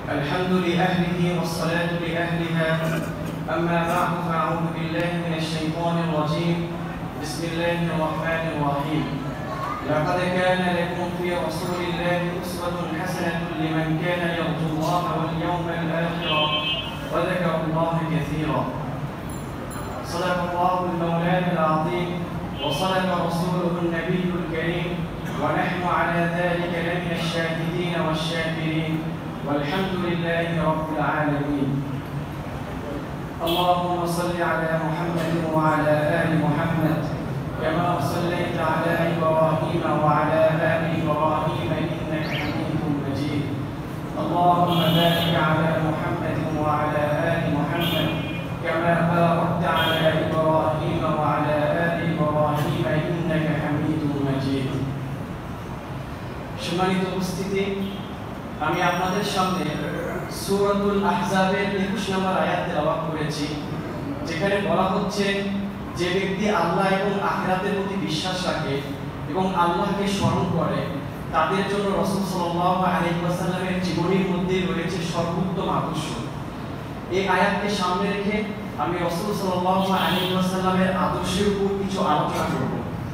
الحمد لأهله والصلاة لأهلها. أما بعد فأعوذ بالله من الشيطان الرجيم. بسم الله الرحمن الرحيم. لقد كان لكم في رسول الله أسوة حسنة لمن كان يرجو الله واليوم الآخر وذكر الله كثيرا. صدق الله المولى العظيم وصدق رسوله النبي الكريم ونحن على ذلك لمن الشاهدين والشاكرين والحمد لله رب العالمين. اللهم صل على محمد وعلى آل محمد كما صليت على إبراهيم وعلى آل إبراهيم إنك حميد مجيد. اللهم بارك على محمد وعلى آل محمد كما باركت على إبراهيم وعلى آل إبراهيم إنك حميد مجيد. সম্মানিত উপস্থিতি, আমি আপনাদের সামনে সূরাতুল আহজাবের 21 নম্বর আয়াত তেলাওয়াত করেছি, যেখানে বলা হচ্ছে যে ব্যক্তি আল্লাহ এবং আখিরাতের প্রতি বিশ্বাস রাখে এবং আল্লাহকে স্মরণ করে তাদের জন্য রাসূল সাল্লাল্লাহু আলাইহি ওয়াসাল্লামের জীবনের মধ্যে রয়েছে সর্বোত্তম আদর্শ। এই আয়াতকে সামনে রেখে আমি রাসূল সাল্লাল্লাহু আলাইহি ওয়াসাল্লামের আদর্শের উপর কিছু আলোচনা করব।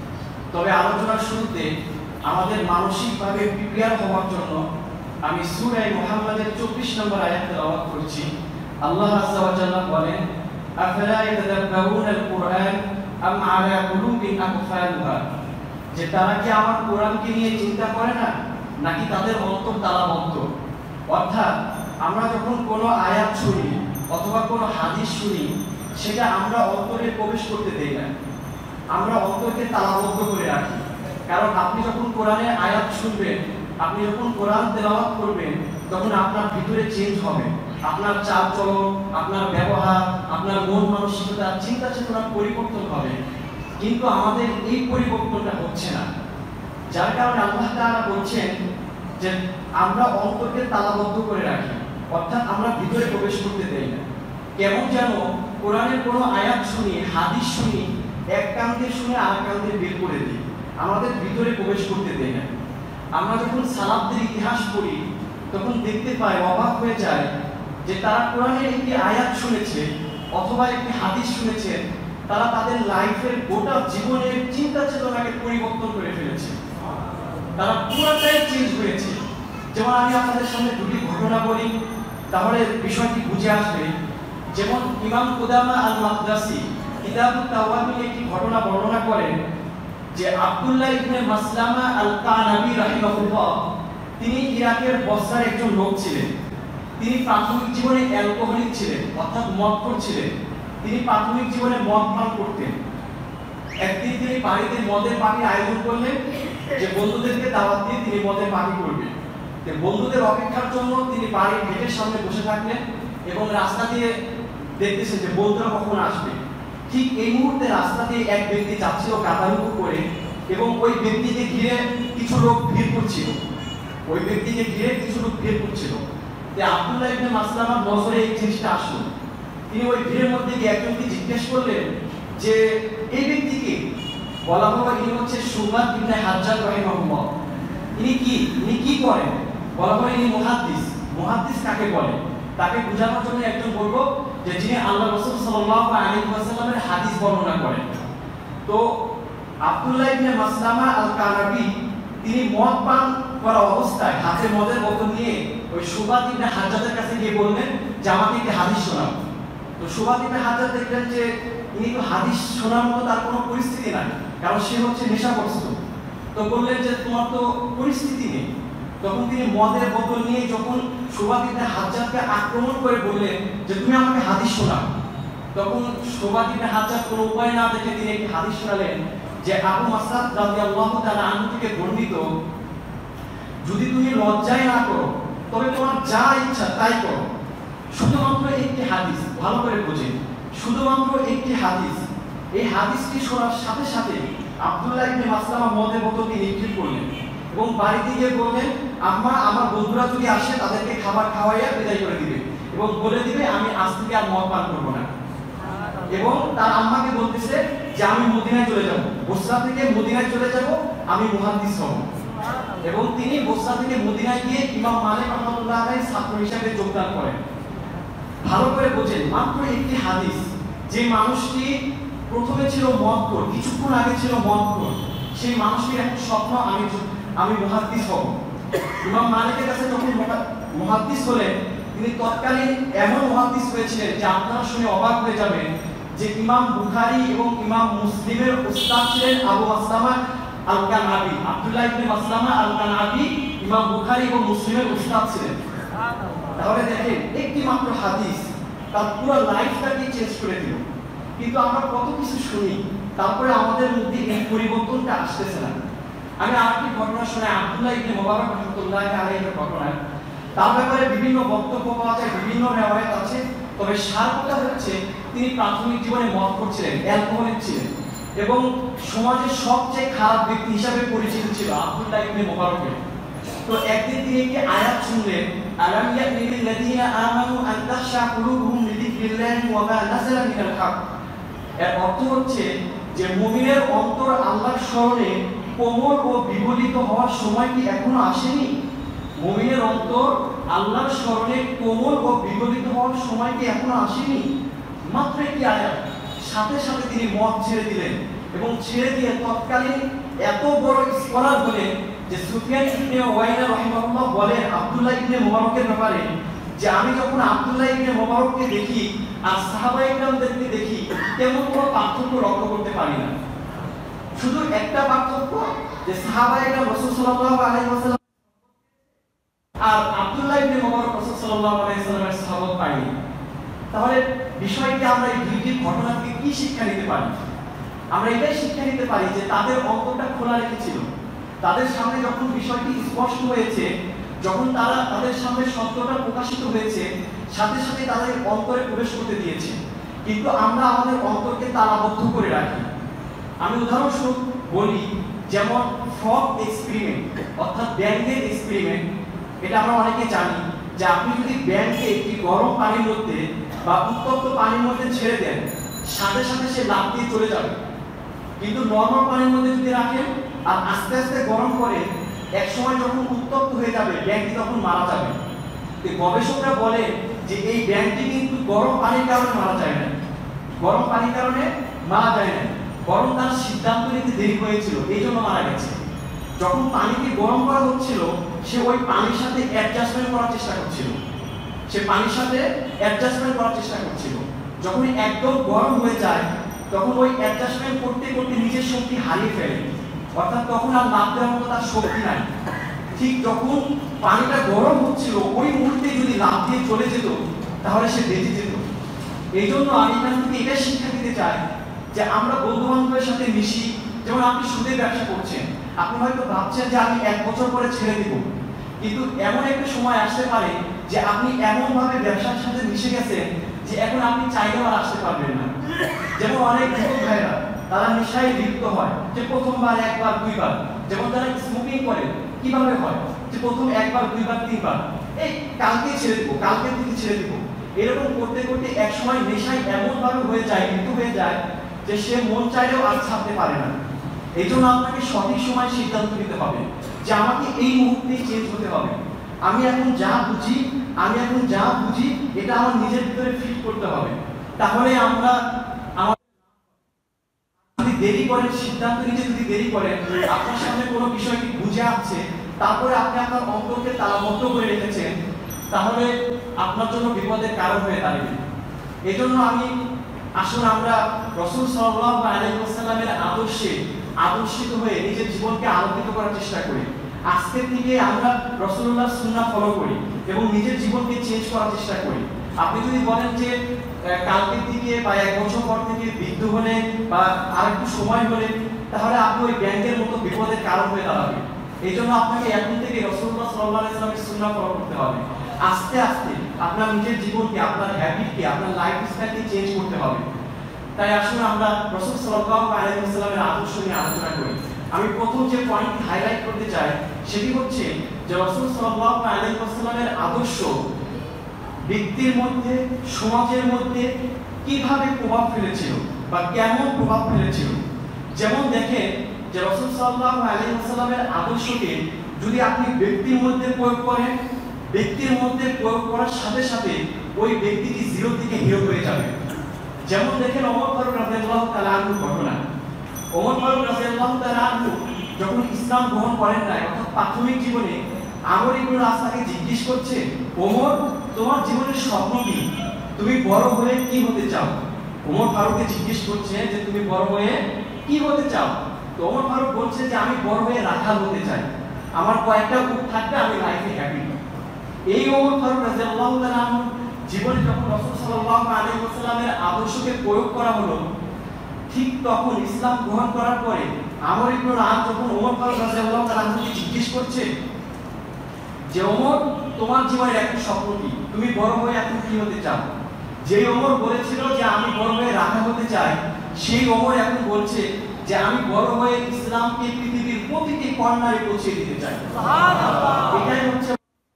তবে আলোচনার শুরুতে আমাদের মানসিকভাবে প্রিপেয়ার হওয়ার জন্য আমি সূরা মুহাম্মাদের 24 নম্বর আয়াত তেলাওয়াত করছি। আল্লাহ আযজা ওয়া জাল্লা বলেন, আফালা ইয়াতাদাব্বারুনাল কুরআন আম আলা কুলুবিন আকফালুহা, যে তারা কি আমার কোরআনকে নিয়ে চিন্তা করে না, নাকি তাদের অন্তর তালাবদ্ধ। অর্থাৎ আমরা যখন কোনো আয়াত শুনি অথবা কোনো হাদিস শুনি, সেটা আমরা অন্তরে প্রবেশ করতে দেই না, আমরা অন্তরকে তালাবদ্ধ করে রাখি। কারণ আপনি যখন কোরআনের আয়াত শুনবেন, আপনি যখন কোরআন তেলাওয়াত করবেন, তখন আপনার ভিতরে চেঞ্জ হবে, আপনার চাল চলন, আপনার ব্যবহার, আপনার মন মানসিকতা, চিন্তা চেতনার পরিবর্তন হবে। কিন্তু আমাদের এই পরিবর্তনটা হচ্ছে না, যার কারণে আল্লাহ তাআলা বলছেন যে আমরা অন্তরকে তালাবদ্ধ করে রাখি, অর্থাৎ আমরা ভিতরে প্রবেশ করতে দেই না। কেমন যেন কোরআনের কোনো আয়াত শুনি, হাদিস শুনি, এক কান দিয়ে শুনে আর কান দিয়ে বের করে দিই, আমাদের ভিতরে প্রবেশ করতে দেই না। আমরা যখন সালাফদের ইতিহাস পড়ি, তখন দেখতে পাই, অবাক হয়ে যায় যে তারা কোরআনের একটি আয়াত শুনেছে অথবা একটি হাদিস শুনেছেন, তারা তাদের লাইফের গোটা জীবনের চিন্তা চেতনাকে পরিবর্তন করে ফেলেছে, তারা পুরোটাই চেঞ্জ হয়েছে। যেমন আমি আপনাদের সামনে দুটি ঘটনা বলি, তাহলে বিষয়টি বুঝে আসবে। যেমন ইমাম কুদামা আল মাকদাসি কিতাবুত তাওয়াবিনে একটি ঘটনা বর্ণনা করেন যে আব্দুল্লাহ ইবনে মাসলামা আল কানাবী রাহিমাহুল্লাহ, তিনি ইরাকের বসরার একজন লোক ছিলেন। তিনি প্রাথমিক জীবনে অ্যালকোহলিক ছিলেন, অর্থাৎ মদখোর ছিলেন। তিনি প্রাথমিক জীবনে মদ পান করতেন। একদিন তিনি বাড়িতে মদের পার্টির আয়োজন করলেন, যে বন্ধুদেরকে দাওয়াত দিয়ে তিনি মদের পার্টি করবেন। বন্ধুদের অপেক্ষার জন্য তিনি বাড়ির গেটের সামনে বসে থাকলেন এবং রাস্তা দিয়ে দেখতেছেন যে বন্ধুরা কখন আসবে। ঠিক এই মুহূর্তে রাস্তা দিয়ে এক ব্যক্তি যাচ্ছিল কাদারুকু করে, এবং ওই ব্যক্তিকে ঘিরে কিছু লোক ভিড় করছিল। আব্দুল্লাহ ইবনে মাসলামার নজরে এই জিনিসটা আসলো। তিনি ওই ভিড়ের মধ্যে গিয়ে একজনকে জিজ্ঞেস করলেন যে এই ব্যক্তিকে, বলা হলো ইনি হচ্ছে সুবাদ ইবনে হাজ্জাজ রাহিমাহুল্লাহ। ইনি কি করেন? বলা হলো ইনি মুহাদ্দিস। মুহাদ্দিস কাকে বলে? তাকে বোঝানোর জন্য একজন বলবো যে যিনি আল্লাহ রাসূল সাল্লাল্লাহু আলাইহি ওয়াসাল্লামের হাদিস বর্ণনা করেন। তো আব্দুল্লাহ ইবনে মাসলামা আল কানাবী তিনি মদ পান করা অবস্থায় হাতে মদের বোতল নিয়ে ওই সুবাদ ইবনে হাজ্জাজের কাছে গিয়ে বললেন যে আমাকে একটি হাদিস শোনাও। তো সুবাদ ইবনে হাজ্জাজ দেখলেন যে ইনি তো হাদিস শোনার মতো তার কোনো পরিস্থিতি নাই, কারণ সে হচ্ছে নেশাগ্রস্ত। তো বললেন যে তোমার তো পরিস্থিতি নেই। তখন তিনি মদের বোতল নিয়ে যখন সুবাদ ইবনে হাজ্জাজকে আক্রমণ করে বললেন যে তুমি আমাকে হাদিস শোনাও, তখন সুবাদ ইবনে হাজ্জাজ কোনো উপায় না দেখে তিনি একটি হাদিস শোনালেন যে আবু মাসআদ রাদিয়াল্লাহু তাআলা আনহু থেকে বর্ণিত, যদি তুমি লজ্জায় না করো তবে তোমার যা ইচ্ছা তাই করো। শুধুমাত্র একটি হাদিস, ভালো করে বুঝেন, শুধুমাত্র একটি হাদিস। এই হাদিসটি শোনার সাথে সাথে আব্দুল্লাহ ইবনে মাসলামা মদের বোতলটি নিক্ষেপ করলেন এবং বাড়িতে গিয়ে বললেন, আম্মা আমার বন্ধুরা যদি আসে তাদেরকে খাবার খাওয়াইয়া বিদায় করে দিবে এবং বলে দিবে আমি আজ থেকে আর মদ পান করবো না। এবং তার আম্মাকে বলতেছে যে আমি মদিনায় চলে যাব, বসরা থেকে মদিনায় চলে যাব, আমি মুহাদ্দিস হব। এবং তিনি বসরা থেকে মদিনায় গিয়ে ইমাম মালিক রাহমাতুল্লাহ আলাইহির ছাত্র হিসেবে যোগদান করেন। ভালো করে বোঝেন, মাত্র একটি হাদিস, যে মানুষটি প্রথমে ছিল মদখোর, কিছুক্ষণ আগে ছিল মদখোর, সেই মানুষটির একটা স্বপ্ন, আমি মুহাদ্দিস হব। ইমাম মালিকের কাছে যখন মুহাদ্দিস হলেন, তিনি তৎকালীন এমন মুহাদ্দিস হয়েছিলেন যে আপনারা শুনে অবাক হয়ে যাবেন, যে ইমাম বুখারী এবং ইমাম মুসলিমের উস্তাদ ছিলেন আবু মাসলামা আল কানাবি। আব্দুল্লাহ ইবনে মাসলামা আল কানাবি ইমাম বুখারী এবং মুসলিমের উস্তাদ ছিলেন। তাহলে দেখেন, একটি মাত্র হাদিস তার পুরো লাইফটাকে চেঞ্জ করে দিল। কিন্তু আমরা কত কিছু শুনি, তারপরে আমাদের মধ্যে এই পরিবর্তনটা আসতেছে না। আমি আরেকটি ঘটনা শুনে, আব্দুল্লাহ ইবনে মুবারক রাহমাতুল্লাহ আলাইহির ঘটনা। তার ব্যাপারে বিভিন্ন বক্তব্য পাওয়া যায়, বিভিন্ন রিওয়ায়াত আছে। তবে সার কথা হচ্ছে, তিনি প্রাথমিক জীবনে মদখোর ছিলেন, অ্যালকোহলিক ছিলেন এবং সমাজের সবচেয়ে খারাপ ব্যক্তি হিসাবে পরিচিত ছিল আব্দুল্লাহ ইবনে মুবারকের। তো একদিন তিনি একটি আয়াত শুনলেন, আলাম ইয়ানিল লাযিনা আমানু আন তাখশা কুলুবুহুম লিযিকরিল্লাহি ওয়া মা নাযালা মিনাল হক। এর অর্থ হচ্ছে যে মুমিনের অন্তর আল্লাহর স্মরণে কোমল ও বিগলিত হওয়ার সময় কি এখনো আসেনি? মুমিনের অন্তর আল্লাহর স্মরণে কোমল ও বিগলিত হওয়ার সময় কি এখনো আসেনি? মাত্র একটি আয়াত, সাথে সাথে তিনি মদ ছেড়ে দিলেন এবং ছেড়ে দিয়ে তৎকালীন এত বড় স্কলার হলেন যে সুফিয়ান ইবনে ওয়াইনা রাহিমাহুল্লাহ বলেন আব্দুল্লাহ ইবনে মুবারকের ব্যাপারে, যে আমি যখন আব্দুল্লাহ ইবনে মুবারককে দেখি আর সাহাবায়ে কেরামদেরকে দেখি, তেমন কোনো পার্থক্য লক্ষ্য করতে পারি না। শুধু একটা পার্থক্য, যে সাহাবায়ে কেরাম রাসূল সাল্লাল্লাহু আলাইহি ওয়াসাল্লাম আর আব্দুল্লাহ ইবনে মুবারক রাসূল সাল্লাল্লাহু আলাইহি ওয়াসাল্লামের সাহাবত পাইনি। তাহলে বিষয়টি আমরা এই দুইটি ঘটনা থেকে কি শিক্ষা নিতে পারি? আমরা এটাই শিক্ষা নিতে পারি যে তাদের অন্তরটা খোলা রেখেছিল। তাদের সামনে যখন বিষয়টি স্পষ্ট হয়েছে, যখন তারা তাদের সামনে সত্যটা প্রকাশিত হয়েছে, সাথে সাথে তাদের অন্তরে প্রবেশ করতে দিয়েছে। কিন্তু আমরা আমাদের অন্তরকে তালাবদ্ধ করে রাখি। আমি উদাহরণস্বরূপ বলি, যেমন ফগ এক্সপেরিমেন্ট, অর্থাৎ ব্যাঙের এক্সপেরিমেন্ট। এটা আমরা অনেকে জানি যে আপনি যদি ব্যাঙকে একটি গরম পানির মধ্যে বা উত্তপ্ত পানির মধ্যে ছেড়ে দেন, সাথে সাথে সে লাফ দিয়ে চলে যাবে। কিন্তু নরমাল পানির মধ্যে যদি রাখেন আর আস্তে আস্তে গরম করে, এক সময় যখন উত্তপ্ত হয়ে যাবে, ব্যাঙটি তখন মারা যাবে। গবেষকরা বলে যে এই ব্যাঙটি কিন্তু গরম পানির কারণে মারা যায় না, গরম পানির কারণে মারা যায় না, বরং তার সিদ্ধান্ত নিতে দেরি হয়েছিল, এই জন্য মারা গেছে। যখন পানিকে গরম করা হচ্ছিল, সে ওই পানির সাথে অ্যাডজাস্টমেন্ট করার চেষ্টা করছিল, যখন একদম গরম হয়ে যায়, তখন ওই অ্যাডজাস্টমেন্ট করতে করতে নিজের শক্তি হারিয়ে ফেলে, অর্থাৎ তখন আর লাভ দেওয়ার মতো তার শক্তি নাই। ঠিক যখন পানিটা গরম হচ্ছিল, ওই মুহূর্তে যদি লাভ দিয়ে চলে যেত, তাহলে সে বেঁচে যেত। এই জন্য আমি এখান থেকে এটা শিক্ষা দিতে চাই যে আমরা বন্ধু বান্ধবের সাথে মিশি। যেমন আপনি সুদের ব্যবসা করছেন, আপনি হয়তো ভাবছেন যে আমি 1 বছর পরে ছেড়ে দিব, কিন্তু এমন একটা সময় আসতে পারে যে আপনি এমন ভাবে ব্যবসার সাথে মিশে গেছেন যে এখন আপনি চাইলেও আর আসতে পারবেন না। যেমন অনেক যুবক ভাইরা তারা নেশায় লিপ্ত হয়, যে প্রথমবার 1 বার 2 বার, যেমন তারা স্মোকিং করে, কিভাবে হয় যে প্রথম 1 বার 2 বার 3 বার, এই কালকে ছেড়ে দিব, কালকে থেকে ছেড়ে দিব, এরকম করতে করতে এক সময় নেশায় এমন ভাবে হয়ে যায়, মৃত্যু হয়ে যায় যে সে মন চাইলেও আর ছাড়তে পারে না। এই জন্য আপনাকে সঠিক সময় সিদ্ধান্ত নিতে হবে যে আমাকে এই মুহূর্তেই চেঞ্জ হতে হবে। আমি এখন যা বুঝি এটা আমার নিজের ভিতরে ফিট করতে হবে। তাহলে আমরা যদি দেরি করেন, সিদ্ধান্ত নিতে যদি দেরি করেন, আপনার সামনে কোনো বিষয়টি বুঝে আসছে, তারপরে আপনি আপনার অন্তরকে তালাবদ্ধ করে রেখেছেন, তাহলে আপনার জন্য বিপদের কারণ হয়ে দাঁড়াবে। এই জন্য আসুন আমরা রাসূল সাল্লাল্লাহু আলাইহি ওয়াসাল্লামের আদর্শে আদর্শিত হয়ে নিজের জীবনকে আলোকিত করার চেষ্টা করি। আজকে থেকে আমরা রাসূলুল্লাহর সুন্নাহ ফলো করি এবং নিজের জীবনকে চেঞ্জ করার চেষ্টা করি। আপনি যদি বলেন যে কালকের দিকে বা 1 বছর পর থেকে বৃদ্ধ হলে বা আরেকটু সময় হলে, তাহলে আপনি ওই ব্যাংকের মতো বিপদের কারণ হয়ে দাঁড়াবেন। এই জন্য আপনাকে এখন থেকে রাসূলুল্লাহ সাল্লাল্লাহু আলাইহি ওয়াসাল্লামের সুন্নাহ ফলো করতে হবে। আস্তে আস্তে আপনার নিজের জীবনকে, আপনার হ্যাবিটকে, আপনার লাইফস্টাইলকে চেঞ্জ করতে হবে। তাই আসুন আমরা রাসূল সাল্লাল্লাহু আলাইহি ওয়াসাল্লামের আদর্শ নিয়ে আলোচনা করি। আমি প্রথম যে পয়েন্টটি হাইলাইট করতে চাই সেটি হচ্ছে যে রাসূল সাল্লাল্লাহু আলাইহি ওয়াসাল্লামের আদর্শ ব্যক্তির মধ্যে, সমাজের মধ্যে কিভাবে প্রভাব ফেলেছিল বা কেমন প্রভাব ফেলেছিল। যেমন দেখেন যে রাসূল সাল্লাল্লাহু আলাইহি ওয়াসাল্লামের আদর্শকে যদি আপনি ব্যক্তির মধ্যে প্রয়োগ করেন, ব্যক্তির মধ্যে প্রয়োগ করার সাথে সাথে ওই ব্যক্তিটি জিরো থেকে হিরো হয়ে যাবে। যেমন দেখেন ওমর ফারুক রাদিয়াল্লাহু তাআলা আনহুর ঘটনা। ওমর ফারুক রাদিয়াল্লাহু তাআলা আনহু যখন ইসলাম গ্রহণ করেন নাই, অর্থাৎ প্রাথমিক জীবনে আমর ইবনে আস তাকে জিজ্ঞেস করছে, ওমর তোমার জীবনের স্বপ্ন কি? তুমি বড় হয়ে কি হতে চাও? ওমর ফারুককে জিজ্ঞেস করছে যে তুমি বড় হয়ে কি হতে চাও? তো ওমর ফারুক বলছে যে আমি বড় হয়ে রাখাল হতে চাই, আমার কয়েকটা উট থাকবে, আমি লাইফে হ্যাপি। এই ওমর ফারুক রাদিয়াল্লাহু তাআলা আনহু জীবনে যখন রাসূল সাল্লাল্লাহু আলাইহি ওয়াসাল্লামের আদর্শকে প্রয়োগ করা হলো, ঠিক তখন ইসলাম গ্রহণ করার পরে আমর ইবনে আস যখন ওমর ফারুক রাদিয়াল্লাহু তাআলা আনহুকে জিজ্ঞেস করছে যে ওমর তোমার জীবনের একটা স্বপ্ন কি? তুমি বড় হয়ে এখন কি হতে চাও? যে ওমর বলেছিল যে আমি বড় হয়ে রাখা হতে চাই, সেই ওমর এখন বলছে যে আমি বড় হয়ে ইসলামকে পৃথিবীর প্রতিটি কর্নারে পৌঁছে দিতে চাই। সুবহানাল্লাহ। এটাই হচ্ছে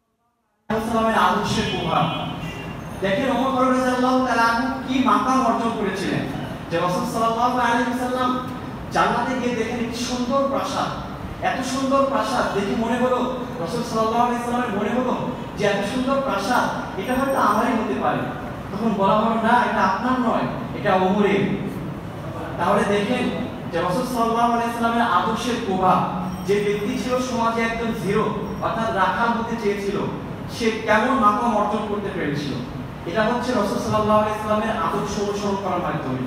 ইসলামের আদর্শের প্রভাব। দেখেন ওমর ফারুক রাদিয়াল্লাহু তাআলা আনহু কি মাকাম অর্জন করেছিলেন। যে রাসূল সাল্লাল্লাহু আলাইহি ওয়াসাল্লাম জান্নাতে গিয়ে দেখেন একটি সুন্দর প্রাসাদ, এত সুন্দর প্রাসাদ দেখে মনে হলো, রাসূল সাল্লাল্লাহু আলাইহি ওয়াসাল্লামের মনে হলো যে এত সুন্দর প্রাসাদ এটা হয়তো আমারই হতে পারে। তখন বলা হলো না, এটা আপনার নয়, এটা ওমরের। তাহলে দেখেন যে রাসূল সাল্লাল্লাহু আলাইহি ওয়াসাল্লামের আদর্শের প্রভাব, যে ব্যক্তি ছিল সমাজে একদম জিরো, অর্থাৎ রাখাল হতে চেয়েছিল, সে কেমন মাকাম অর্জন করতে পেরেছিল। এটা হচ্ছে রাসূল সাল্লাল্লাহু আলাইহি ওয়াসাল্লামের আদর্শ অনুসরণ করার মাধ্যমে।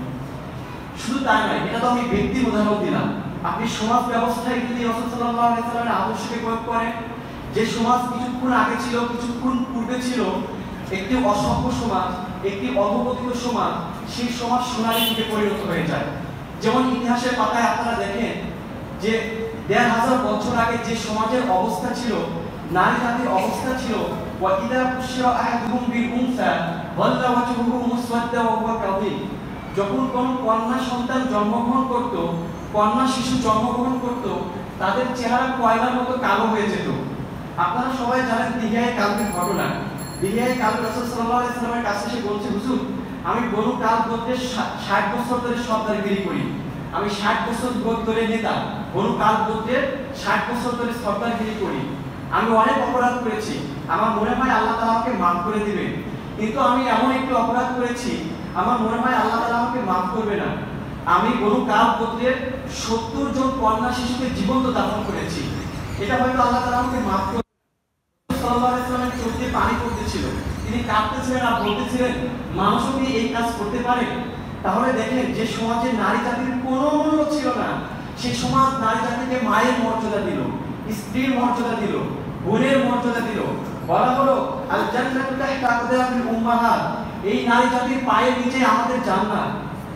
শুধু তাই নয়, এটা তো আমি ব্যক্তির উদাহরণ দিলাম, আপনি সমাজ ব্যবস্থায় যদি রাসূল সাল্লাল্লাহু আলাইহি ওয়াসাল্লামের আদর্শকে প্রয়োগ করেন, যে সমাজ কিছুক্ষণ আগে ছিল, কিছুক্ষণ পূর্বে ছিল একটি অসভ্য সমাজ, একটি অধঃপতিত সমাজ, সেই সমাজ সোনালী যুগে পরিণত হয়ে যায়। যেমন ইতিহাসের পাতায় আপনারা দেখেন যে ১৫০০ বছর আগে যে সমাজের অবস্থা ছিল, নারী জাতির অবস্থা ছিল, ওয়া ইদা বুশিরা আহাদুহুম বিল উনসা ওয়াল্লা ওয়াজহুহু মুসওয়াদ্দা ওয়া হুয়া কাযীম। যখন কোন কন্যা সন্তান জন্মগ্রহণ করত, কন্যা শিশু জন্মগ্রহণ করত, তাদের চেহারা কয়লার মতো কালো হয়ে যেত। আপনারা সবাই জানেন দিহিয়ায়ে কালবের ঘটনা। দিহিয়ায়ে কালব রাসূল সাল্লাল্লাহু আলাইহি ওয়াসাল্লামের কাছে এসে বলছে, হুজুর আমি বনু কালব গোত্রের ৬০ বছর ধরে সর্দারগিরি করি, আমি ৬০ বছর ধরে নেতা, বনু কালব গোত্রের ৬০ বছর ধরে সর্দারগিরি করি, আমি অনেক অপরাধ করেছি, আমার মনে হয় আল্লাহ তাআলা আমাকে মাফ করে দিবেন, কিন্তু আমি এমন একটি অপরাধ করেছি আমার মনে হয় আল্লাহ তাআলা আমাকে মাফ করবে না। আমি বনু কালব গোত্রের ৭০ জন কন্যা শিশুকে জীবন্ত দাফন করেছি, এটা হয়তো আল্লাহ তাআলা আমাকে মাফ করবে। সাল্লাল্লাহু আলাইহি ওয়াসাল্লামের চোখ দিয়ে পানি পড়তেছিল, তিনি কাঁদতেছিলেন আর বলতেছিলেন মানুষও কি এই কাজ করতে পারে? তাহলে দেখেন যে সমাজে নারী জাতির কোনো মূল্য ছিল না, সেই সমাজ নারী জাতিকে মায়ের মর্যাদা দিল, স্ত্রীর মর্যাদা দিল, বোনের মর্যাদা দিল। বলা হলো আল জান্নাতু তাহতা আকদামিল উম্মাহাত, এই নারী জাতির পায়ের নিচে আমাদের জান্নাত।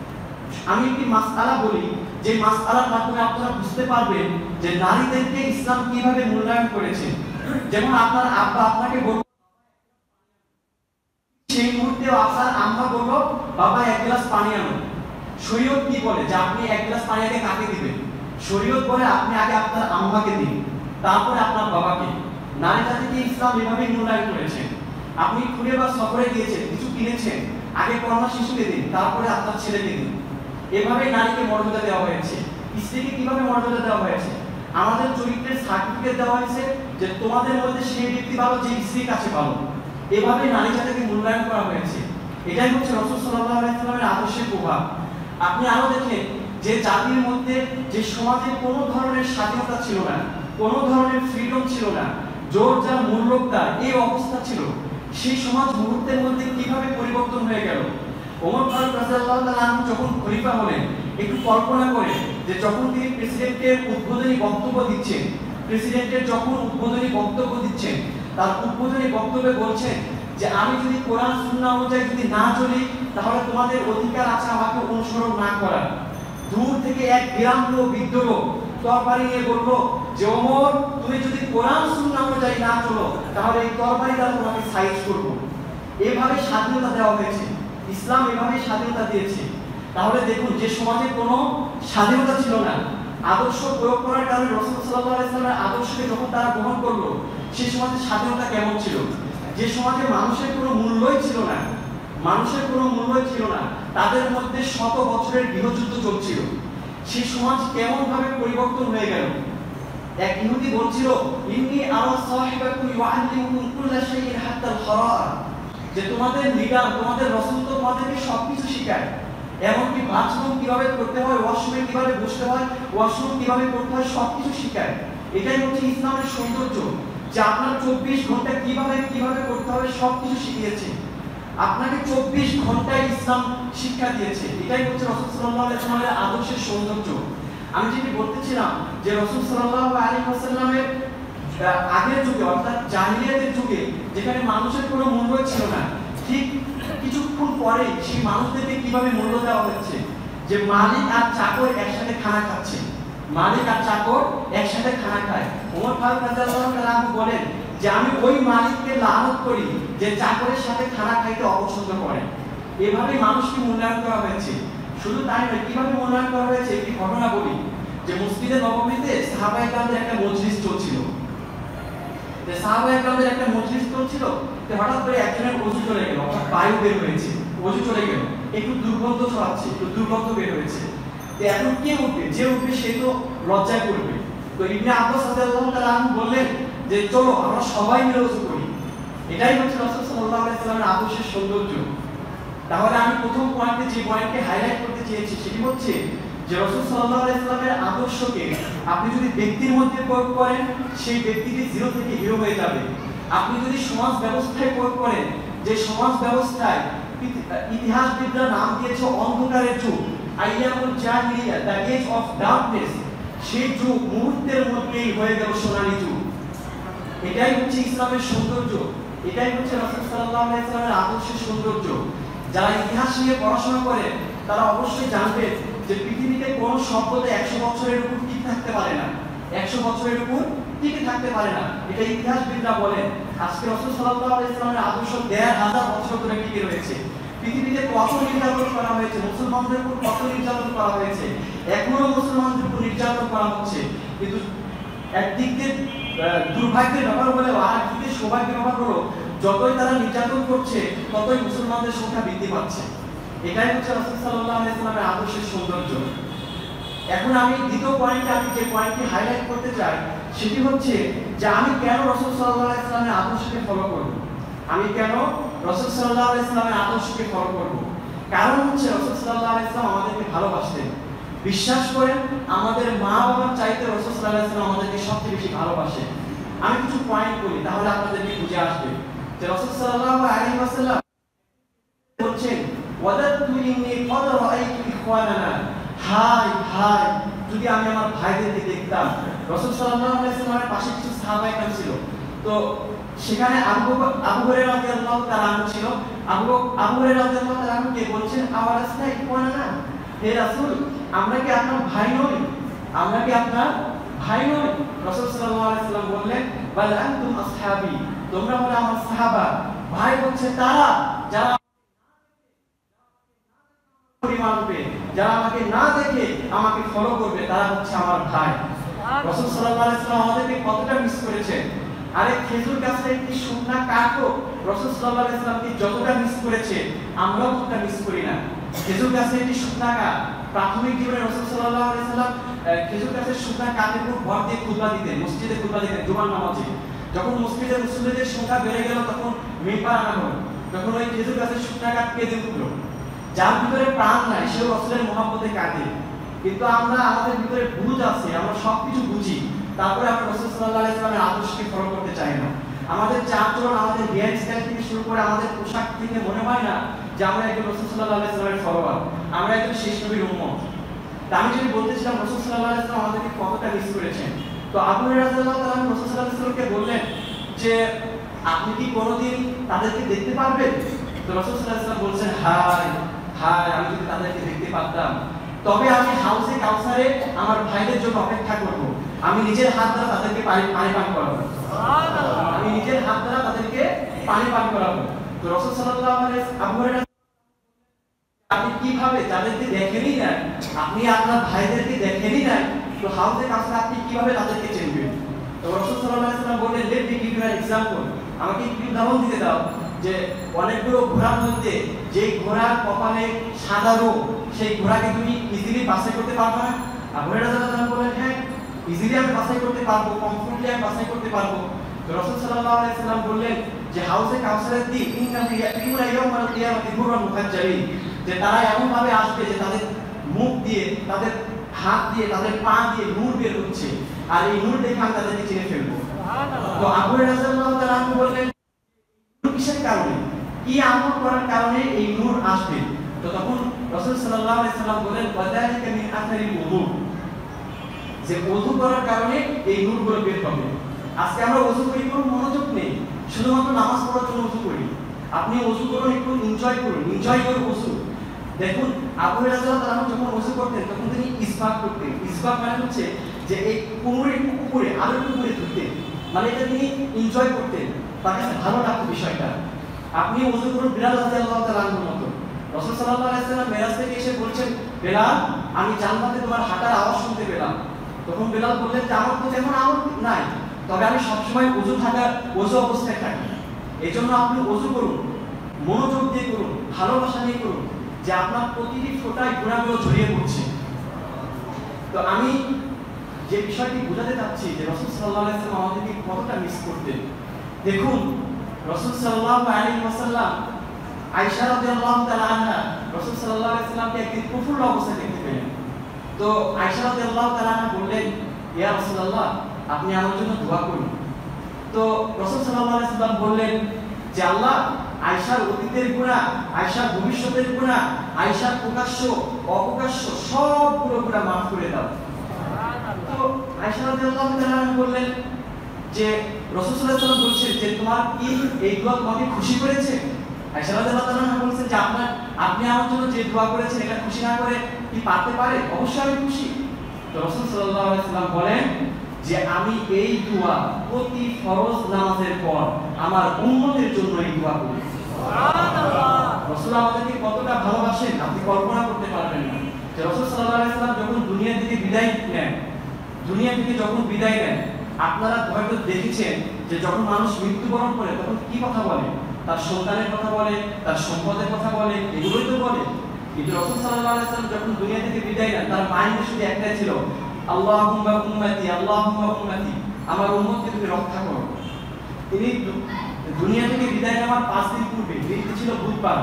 আমি একটি মাসআলা বলি, যে মাসআলার মাধ্যমে আপনারা বুঝতে পারবেন যে নারীদেরকে ইসলাম কিভাবে মূল্যায়ন করেছে। যেমন আপনার আব্বা আপনাকে বলল, সেই মুহূর্তে আপনার আম্মা বলল বাবা এক গ্লাস পানি আনো, শরীয়ত কি বলে যে আপনি এক গ্লাস পানি আগে কাকে দিবেন? শরীয়ত বলে আপনি আগে আপনার আম্মাকে দিন, তারপরে আপনার বাবাকে। নারী জাতিকে ইসলাম এভাবে মূল্যায়ন করেছে। আপনি ঘুরে বা সফরে গিয়েছেন, কিছু কিনেছেন, আগে কন্যা শিশুকে দিন, তারপরে আপনার ছেলেকে দিন। এভাবে নারীকে মর্যাদা দেওয়া হয়েছে। স্ত্রীকে কিভাবে মর্যাদা দেওয়া হয়েছে? আমাদের চরিত্রের সার্টিফিকেট দেওয়া হয়েছে যে তোমাদের মধ্যে সেই ব্যক্তি ভালো যে স্ত্রীর কাছে ভালো। এভাবে নারী জাতিকে মূল্যায়ন করা হয়েছে। এটাই হচ্ছে রাসূল সাল্লাল্লাহু আলাইহি ওয়াসাল্লামের আদর্শের প্রভাব। আপনি আরো দেখেন যে জাতির মধ্যে, যে সমাজে কোনো ধরনের স্বাধীনতা ছিল না, কোনো ধরনের ফ্রিডম ছিল না, জোর যার মূল্য তার, এই অবস্থা ছিল, সেই সমাজ মুহূর্তের মধ্যে কিভাবে পরিবর্তন হয়ে গেল। ওমর ফারুক রাদিয়াল্লাহু তাআলা আনহু যখন খলিফা হলেন, একটু কল্পনা করে যে যখন তিনি প্রেসিডেন্টের উদ্বোধনী বক্তব্য দিচ্ছেন, তার উদ্বোধনী বক্তব্যে বলছেন যে আমি যদি কোরআন সুন্নাহ অনুযায়ী যদি না চলি, তাহলে তোমাদের অধিকার আছে আমাকে অনুসরণ না করার। দূর থেকে এক বিরাম্য বিদ্রোহ তরবারি নিয়ে বলল যে ওমর তুমি যদি কোরআন সুন্নাহ অনুযায়ী না চলো, তাহলে এই তরবারি দ্বারা তোমাকে সাইজ করব। এভাবে স্বাধীনতা দেওয়া হয়েছে, ইসলাম এভাবে স্বাধীনতা দিয়েছে। তাহলে দেখুন যে সমাজে কোনো স্বাধীনতা ছিল না, আদর্শ প্রয়োগ করার কারণে রাসূল সাল্লাল্লাহু আলাইহি ওয়াসাল্লামের আদর্শকে যখন তারা গ্রহণ করলো, সেই সমাজে স্বাধীনতা কেমন ছিল? যে সমাজে মানুষের কোনো মূল্যই ছিল না, তাদের মধ্যে শত বছরের গৃহযুদ্ধ চলছিল। সেই সমাজ কেমন ভাবে পরিবর্তন হয়ে গেল। এক ইহুদি বলছিল ইন্নী আরা সাহিবাকুম ইউআল্লিমুকুম কুল্লা শাইইন হাত্তা আল-খারাআ, যে তোমাদের লিডার, তোমাদের রাসূল তো তোমাদেরকে সবকিছু শেখায়, এমনকি বাথরুম কিভাবে করতে হয়, ওয়াশরুমে কিভাবে বসতে হয়, ওয়াশরুম কিভাবে করতে হয়, সবকিছু শেখায়। এটাই হচ্ছে ইসলামের সৌন্দর্য, যে আপনার 24 ঘন্টা কিভাবে কিভাবে করতে হবে সবকিছু শিখিয়েছে। আপনাকে 24 ঘন্টায় ইসলাম শিক্ষা দিয়েছে। এটাই হচ্ছে রাসূল সাল্লাল্লাহু আলাইহি ওয়াসাল্লামের আদর্শের সৌন্দর্য। আমি যেটি বলতেছিলাম যে রাসূল সাল্লাল্লাহু আলাইহি ওয়াসাল্লামের আগের যুগে অর্থাৎ জাহিলিয়াতের যুগে যেখানে মানুষের কোনো মূল্য ছিল না, ঠিক কিছুক্ষণ পরে সেই মানুষদেরকে কিভাবে মূল্য দেওয়া হচ্ছে, যে মালিক আর চাকর একসাথে খানা খাচ্ছে, মালিক আর চাকর একসাথে খানা খায়। ওমর ফারুক রাদিয়াল্লাহু তাআলা বলেন যে আমি ওই মালিককে লানত করি যে চাকরের সাথে খানা খাইতে অপছন্দ করে। এভাবে মানুষকে মূল্যায়ন করা হয়েছে। শুধু তাই নয়, কিভাবে মূল্যায়ন করা হয়েছে একটি ঘটনা বলি, যে মসজিদে নববীতে সাহাবায়ে কেরামদের একটা মজলিস চলছিল। যে সাহাবায়ে কেরামদের একটা মজলিস চলছিল, তো হঠাৎ করে একজনের ওযু চলে গেল, অর্থাৎ বায়ু বের হয়েছে, ওযু চলে গেল, একটু দুর্গন্ধ ছড়াচ্ছে, একটু দুর্গন্ধ বের হয়েছে। তো এখন কে উঠবে? যে উঠবে সে তো লজ্জায় পড়বে। তো ইবনে আব্বাস রাদিয়াল্লাহু তাআলা বললেন যে চলো আমরা সবাই মিলে ওযু করি। এটাই হচ্ছে রাসূল সাল্লাল্লাহু আলাইহি ওয়াসাল্লামের আদর্শের সৌন্দর্য। তাহলে আমি প্রথম পয়েন্টে যে পয়েন্টকে হাইলাইট করতে চেয়েছি সেটি হচ্ছে যে রাসূল সাল্লাল্লাহু আলাইহি ওয়াসাল্লামের আদর্শকে আপনি যদি ব্যক্তির মধ্যে প্রয়োগ করেন, সেই ব্যক্তিটি জিরো থেকে হিরো হয়ে যাবে। আপনি যদি সমাজ ব্যবস্থায় প্রয়োগ করেন, যে সমাজ ব্যবস্থায় ইতিহাসবিদরা নাম দিয়েছে অন্ধকারের যুগ, আইয়ামুল জাহিলিয়া, দ্য এজ অফ ডার্কনেস, সেই যুগ মুহূর্তের মধ্যেই হয়ে গেল সোনালী যুগ। এটাই হচ্ছে ইসলামের সৌন্দর্য, এটাই হচ্ছে রাসূল সাল্লাল্লাহু আলাইহি ওয়াসাল্লামের আদর্শের সৌন্দর্য। যারা ইতিহাস নিয়ে পড়াশোনা করে তারা অবশ্যই জানবে যে পৃথিবীতে কোন সভ্যতা 100 বছরের উপর টিকে থাকতে পারে না, 100 বছরের উপর টিকে থাকতে পারে না, এটা ইতিহাসবিদরা বলেন। আজকে রাসূল সাল্লাল্লাহু আলাইহি ওয়াসাল্লামের আদর্শ 1500 বছর ধরে টিকে রয়েছে। পৃথিবীতে কত নির্যাতন করা হয়েছে, মুসলমানদের উপর কত নির্যাতন করা হয়েছে, এখনো মুসলমানদের উপর নির্যাতন করা হচ্ছে। কিন্তু একদিক দিয়ে দুর্ভাগ্যের ব্যাপার হলেও আর একদিক দিয়ে সৌভাগ্যের ব্যাপার হলো, যতই তারা নির্যাতন করছে ততই মুসলমানদের সংখ্যা বৃদ্ধি পাচ্ছে। এটাই হচ্ছে রাসূল সাল্লাল্লাহু আলাইহি ওয়াসাল্লামের আদর্শের সৌন্দর্য। এখন আমি দ্বিতীয় পয়েন্টে আমি যে পয়েন্টটি হাইলাইট করতে চাই সেটি হচ্ছে যে আমি কেন রাসূল সাল্লাল্লাহু আলাইহি ওয়াসাল্লামের আদর্শকে ফলো করব। আমি কেন রাসূল সাল্লাল্লাহু আলাইহি ওয়াসাল্লামের আদর্শকে ফলো করব? কারণ হচ্ছে রাসূল সাল্লাল্লাহু আলাইহি ওয়াসাল্লাম আমাদেরকে ভালোবাসতেন। বিশ্বাস করেন, আমাদের মা বাবার চাইতে রাসূল সাল্লাল্লাহু আলাইহি ওয়াসাল্লাম আমাদেরকে সবচেয়ে বেশি ভালোবাসে। আমি কিছু পয়েন্ট বলি, তাহলে আপনাদেরকে বুঝে আসবে যে রাসূল সাল্লাল্লাহু আলাইহি ওয়াসাল্লাম বলছেন ওয়াদাতু ইন্নী ক্বাদ রাআইতু ইখওয়ানানা, হায় হায় যদি আমি আমার ভাইদেরকে দেখতাম। রাসূল সাল্লাল্লাহু আলাইহি ওয়াসাল্লামের পাশে কিছু সাহাবায়ে কেরাম ছিল, তো সেখানে আবু হুরায়রা রাদিয়াল্লাহু তাআলা ছিল। আবু হুরায়রা রাদিয়াল্লাহু তাআলা কে বলছেন আওয়ালাসনা ইখওয়ানানা, হে রাসূল আমরা কি আপনার ভাই নই, আমরা কি আপনার ভাই নই? রাসূল সাল্লাল্লাহু আলাইহি ওয়াসাল্লাম বললেন বাল আনতুম আসহাবি, তোমরা হলো আমার সাহাবা। ভাই হচ্ছে তারা যারা মানবে, যারা আমাকে না দেখে আমাকে ফলো করবে, তারা হচ্ছে আমার ভাই। রাসূল সাল্লাল্লাহু আলাইহি ওয়াসাল্লাম আমাদেরকে কতটা মিস করেছেন। আরে খেজুর গাছের একটি শুকনা কাঠও রাসূল সাল্লাল্লাহু আলাইহি ওয়াসাল্লামকে যতটা মিস করেছে আমরাও ততটা মিস করি না। খেজুর গাছের একটি শুকনা কাঠ, প্রাথমিক জীবনে রাসূল সাল্লাল্লাহু আলাইহি ওয়াসাল্লাম খেজুর গাছের শুকনা কাঠের উপর ভর দিয়ে খুতবা দিতেন, মসজিদে খুতবা দিতেন জুমার নামাজে। যখন মসজিদের মুসল্লিদের সংখ্যা বেড়ে গেল তখন মিম্বার আনা হলো, তখন ওই খেজুর গাছের শুকনা কাঠ কেঁদে উঠলো। যার ভিতরে প্রাণ নাই সে রাসূলের মহব্বতে কাঁদে। কিন্তু আমরা আমাদের ভিতরে বুঝ আছে, আমরা সবকিছু বুঝি, তারপরে আমরা রাসূল সাল্লাল্লাহু আলাইহি ওয়াসাল্লামের আদর্শকে ফলো করতে চাই না। আমাদের চালচলন, আমাদের হেয়ার স্টাইল থেকে শুরু করে আমাদের পোশাক থেকে মনে হয় না যে আমরা একজন রাসূল সাল্লাল্লাহু আলাইহি ওয়াসাল্লামের ফলোয়ার, আমরা একজন শেষ নবীর উম্মত। আমি যদি বলতেছিলাম রাসূল সাল্লাল্লাহু আলাইহি ওয়াসাল্লাম আমাদেরকে কতটা মিস করেছেন, তো আবু হুরায়রা রাদিয়াল্লাহু তাআলা রাসূল সাল্লাল্লাহু আলাইহি ওয়াসাল্লামকে বললেন যে আপনি কি কোনোদিন তাদেরকে দেখতে পারবেন? তো রাসূল সাল্লাল্লাহু আলাইহি ওয়াসাল্লাম বলছেন হায় হায় আমি যদি তাদেরকে দেখতে পারতাম, তবে আমি হাউজে কাউসারে আমার ভাইদের জন্য অপেক্ষা করব, আমি নিজের হাত দ্বারা তাদেরকে পানি পান করাবো, আমি নিজের হাত দ্বারা তাদেরকে পানি পান করাবো। তো রাসূল সাল্লাল্লাহু আলাইহি ওয়াসাল্লাম আবু হুরায়রা আপনি কিভাবে যাদেরকে দেখেনই না, আপনি আপনার ভাইদেরকে দেখেনই না, তো হাউজে কাউসারে আপনি কিভাবে তাদেরকে চিনবেন? তো রাসূল সাল্লাল্লাহু আলাইহি ওয়াসাল্লাম বললেন let me give you an example, আমাকে একটু উদাহরণ দিতে দাও যে অনেকগুলো ঘোড়ার মধ্যে যে ঘোড়ার কপালে সাদা রোগ, সেই ঘোড়াকে তুমি ইজিলি বাছাই করতে পারবে না? আবু হুরায়রা রাদিয়াল্লাহু আনহু বলেন, হ্যাঁ ইজিলি আমি বাছাই করতে পারবো, কমফর্টলি আমি বাছাই করতে পারবো। তো রাসূল সাল্লাল্লাহু আলাইহি সাল্লাম বললেন যে হাউজে কাউসারের দিন ইন্নাহু ইয়াতিউনা ইয়াউমাল কিয়ামাতি হুররান মুহাজ্জালিন, যে তারা এমন ভাবে আসবে যে তাদের মুখ দিয়ে, তাদের হাত দিয়ে, তাদের পা দিয়ে নূর বের হচ্ছে, আর এই নূর দেখে আমি তাদেরকে চিনে ফেলবো। তো আবু হুরায়রা রাদিয়াল্লাহু তাআলা আনহু বললেন কিসের কারণে, কি আমল করার কারণে এই নূর আসবে? তো তখন রাসূল সাল্লাল্লাহু আলাইহি সাল্লাম বলেন ওয়াদালিকা মিন আথারিল ওযু, যে ওযু করার কারণে এই নূরগুলো বের হবে। আজকে আমরা ওযু করি, কোনো মনোযোগ নেই, শুধুমাত্র নামাজ পড়ার জন্য ওযু করি। আপনি ওযু করুন, একটু এনজয় করুন, এনজয় করে ওযু। দেখুন আবু হুরায়রা রাদিয়াল্লাহু তাআলা যখন ওযু করতেন তখন তিনি ইসবাক করতেন। ইসবাক মানে হচ্ছে যে এই কোমরে একটু উপরে, আরো একটু উপরে ধরতেন, মানে এটা তিনি এনজয় করতেন, তার কাছে ভালো লাগতো বিষয়টা। আপনি ওযু করুন বিলাল রাদিয়াল্লাহু তাআলা আনহুর মতো। রাসূল সাল্লাল্লাহু আলাইহি ওয়াসাল্লাম মেরাজ থেকে এসে বলছেন, বেলাল আমি জান্নাতে তোমার হাঁটার আওয়াজ শুনতে পেলাম। তখন বেলাল বললেন যে আমার তো তেমন আওয়াজ নাই, তবে আমি সবসময় ওযু অবস্থায় থাকি। এই জন্য আপনি ওযু করুন, মনোযোগ দিয়ে করুন, ভালোবাসা নিয়ে করুন, যে আপনার প্রতিটি ফোঁটায় গুনাহগুলো ছড়িয়ে পড়ছে। তো আমি যে বিষয়টি বোঝাতে চাচ্ছি যে রাসূল সাল্লাল্লাহু আলাইহি ওয়াসাল্লাম আমাদেরকে কতটা মিস করতেন। দেখুন রাসূল সাল্লাল্লাহু আলাইহি ওয়াসাল্লাম আয়েশা রাদিয়াল্লাহু তাআলা আনহা রাসূল সাল্লাল্লাহু আলাইহি ওয়াসাল্লামকে একদিন কুফুর অবস্থায় দেখতে পেলেন। তো আয়েশা রাদিয়াল্লাহু তাআলা আনহা বললেন, ইয়া রাসূলুল্লাহ আপনি আমার জন্য দোয়া করুন। তো রাসূল সাল্লাল্লাহু আলাইহি ওয়াসাল্লাম বললেন যে আল্লাহ আয়েশার অতীতের গুনাহ, আয়েশার ভবিষ্যতের গুনাহ, আয়েশার প্রকাশ্য অপ্রকাশ্য সবগুলো গুনাহ মাফ করে দাও। তো আয়েশা রাদিয়াল্লাহু তাআলা বললেন যে রাসূল সাল্লাল্লাহু আলাইহি ওয়াসাল্লাম বলছেন যে তোমার কি এই দোয়া তোমাকে খুশি করেছে? আয়েশা রাদিয়াল্লাহু তাআলা বলছেন যে আপনি আমার জন্য যে দোয়া করেছেন এটা খুশি না করে কি পারতে পারে? অবশ্যই আমি খুশি। তো রাসূল সাল্লাল্লাহু আলাইহি ওয়াসাল্লাম বলেন যে আমি এই দোয়া প্রতি ফরজ নামাজের পর আমার উম্মতের জন্য এই দোয়া করি। সুবহানাল্লাহ। রাসূল আমাদেরকে কতটা ভালোবাসেন আপনি কল্পনা করতে পারবেন না। যে রাসূল সাল্লাল্লাহু আলাইহি ওয়াসাল্লাম যখন দুনিয়া থেকে বিদায় নেন, আপনারা হয়তো দেখেছেন যে যখন মানুষ মৃত্যুবরণ করে তখন কি কথা বলে? তার সন্তানের কথা বলে, তার সম্পদের কথা বলে, এগুলোই তো বলে। কিন্তু রাসূল সাল্লাল্লাহু আলাইহি ওয়াসাল্লাম যখন দুনিয়া থেকে বিদায় নেন তার মাইন্ডে শুধু একটাই ছিল, আল্লাহুম্মা উম্মতি, আল্লাহুম্মা উম্মতি, আমার উম্মতকে তুমি রক্ষা করো। তিনি দুনিয়া থেকে বিদায় নেওয়ার 5 দিন পূর্বে, দিনটি ছিল বুধবার,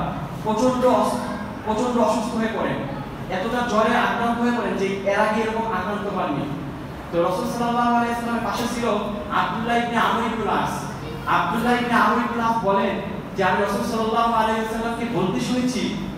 প্রচন্ড অসুস্থ হয়ে পড়েন, এতটা জ্বরে আক্রান্ত হয়ে পড়েন যে এর আগে এরকম আক্রান্ত হননি। তো রাসূল সাল্লাল্লাহু আলাইহি ওয়াসাল্লামের পাশে ছিল আব্দুল্লাহ ইবনে আমর ইবনে আস। আব্দুল্লাহ ইবনে আমর ইবনে আস বলেন যে আমি রাসূল সাল্লাল্লাহু আলাইহি ওয়াসাল্লামকে বলতে শুনেছি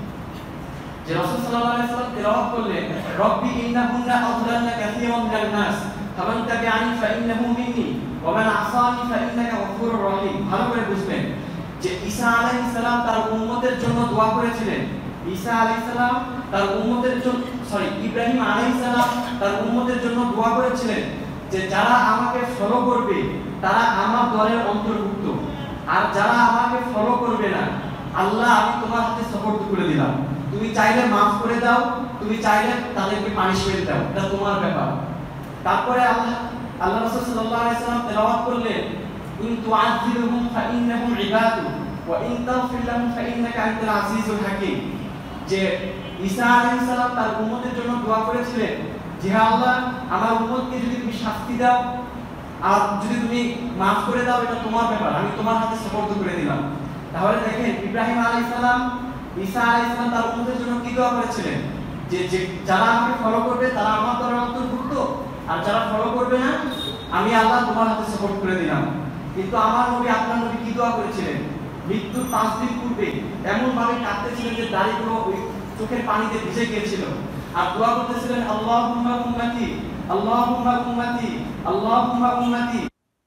যে রাসূল সাল্লাল্লাহু আলাইহি ওয়াসাল্লাম তেলাওয়াত করলেন, রব্বি ইন্নাহুন্না আযলালনা কাসীরাম মিনান নাস ফামান তাবিআনি ফাইন্নাহু মিন্নি ওয়া মান আসানি ফাইন্নাকা গফুরুর রহিম। ভালো করে বুঝবেন যে ঈসা আলাইহিস সালাম তার উম্মতের জন্য দোয়া করেছিলেন। ঈসা আলাইহিস সালাম তার উম্মতের জন্য ইব্রাহিম আলাইহিস সালাম তার উম্মতের জন্য দোয়া করেছিলেন যে যারা আমাকে ফলো করবে তারা আমার দলের অন্তর্ভুক্ত, আর যারা আমাকে ফলো করবে না আল্লাহ আমি তোমার হাতে সুপর্দ করে দিলাম, তুমি চাইলে মাফ করে দাও, তুমি চাইলে তাদেরকে পানিশমেন্ট দাও, এটা তোমার ব্যাপার। তারপরে আল্লাহ রাসূল সাল্লাল্লাহু আলাইহি ওয়াসাল্লাম তেলাওয়াত করলেন, ইন তুআযিরহুম ফাইন্নাহুম ইবাদু ওয়া ইন তাগফির লাহুম ফাইন্নাকা আনতাল আজিজুল হাকীম। যে ঈসা আলাইহিস সালাম তার উম্মতের জন্য দোয়া করেছিলেন যে আল্লাহ আমার উম্মতকে যদি তুমি শাস্তি দাও আর যদি তুমি মাফ করে দাও এটা তোমার ব্যাপার, আমি তোমার হাতে সুপর্দ করে দিলাম। তাহলে দেখেন ইব্রাহিম আলাইহিস সালাম, ঈসা আলাইহিস সালাম তার উম্মতের জন্য কি দোয়া করেছিলেন যে যারা আমাকে ফলো করবে তারা আমার দলের অন্তর্ভুক্ত, আর যারা ফলো করবে না আমি আল্লাহ তোমার হাতে সুপর্দ করে দিলাম। কিন্তু আমার নবী, আপনার নবী কি দোয়া করেছিলেন? মৃত্যুর 5 দিন পূর্বে এমন ভাবে কাঁদতেছিলেন যে দাড়িগুলো ওই চোখের পানিতে ভিজে গিয়েছিল, আর দোয়া করতেছিলেন আল্লাহুম্মা উম্মতি, আল্লাহুম্মা উম্মতি, আল্লাহুম্মা উম্মতি।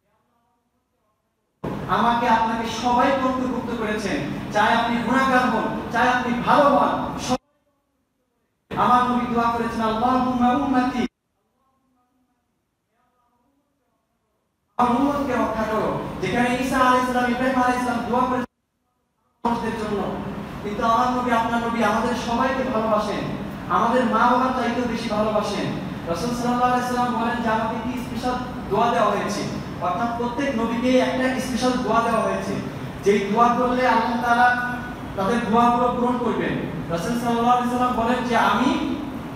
আমাকে আপনাকে সবাই অন্তর্ভুক্ত করেছেন, চাই আপনি গুনাহগার হন, চাই আপনি ভালো হন, আমার নবী দোয়া করেছেন আল্লাহুম্মা উম্মতি, আমার উম্মতকে রক্ষা করো। যেখানে ঈসা আলাইহিস সালাম, ইব্রাহিম আলাইহিস সালাম দোয়া করেছেন মানুষদের জন্য, কিন্তু আমার নবী, আপনার নবী আমাদের সবাইকে ভালোবাসেন, আমাদের মা বাবার চাইতেও বেশি ভালোবাসেন। রাসূল সাল্লাল্লাহু আলাইহি ওয়াসাল্লাম বলেন যে আমাকে কি স্পেশাল দোয়া দেওয়া হয়েছে, অর্থাৎ প্রত্যেক নবীকে একটা স্পেশাল দোয়া দেওয়া হয়েছে, যেই দোয়া করলে আল্লাহ তাআলা তাদের দোয়াগুলো পূরণ করবেন। রাসূল সাল্লাল্লাহু আলাইহি ওয়াসাল্লাম বলেন যে আমি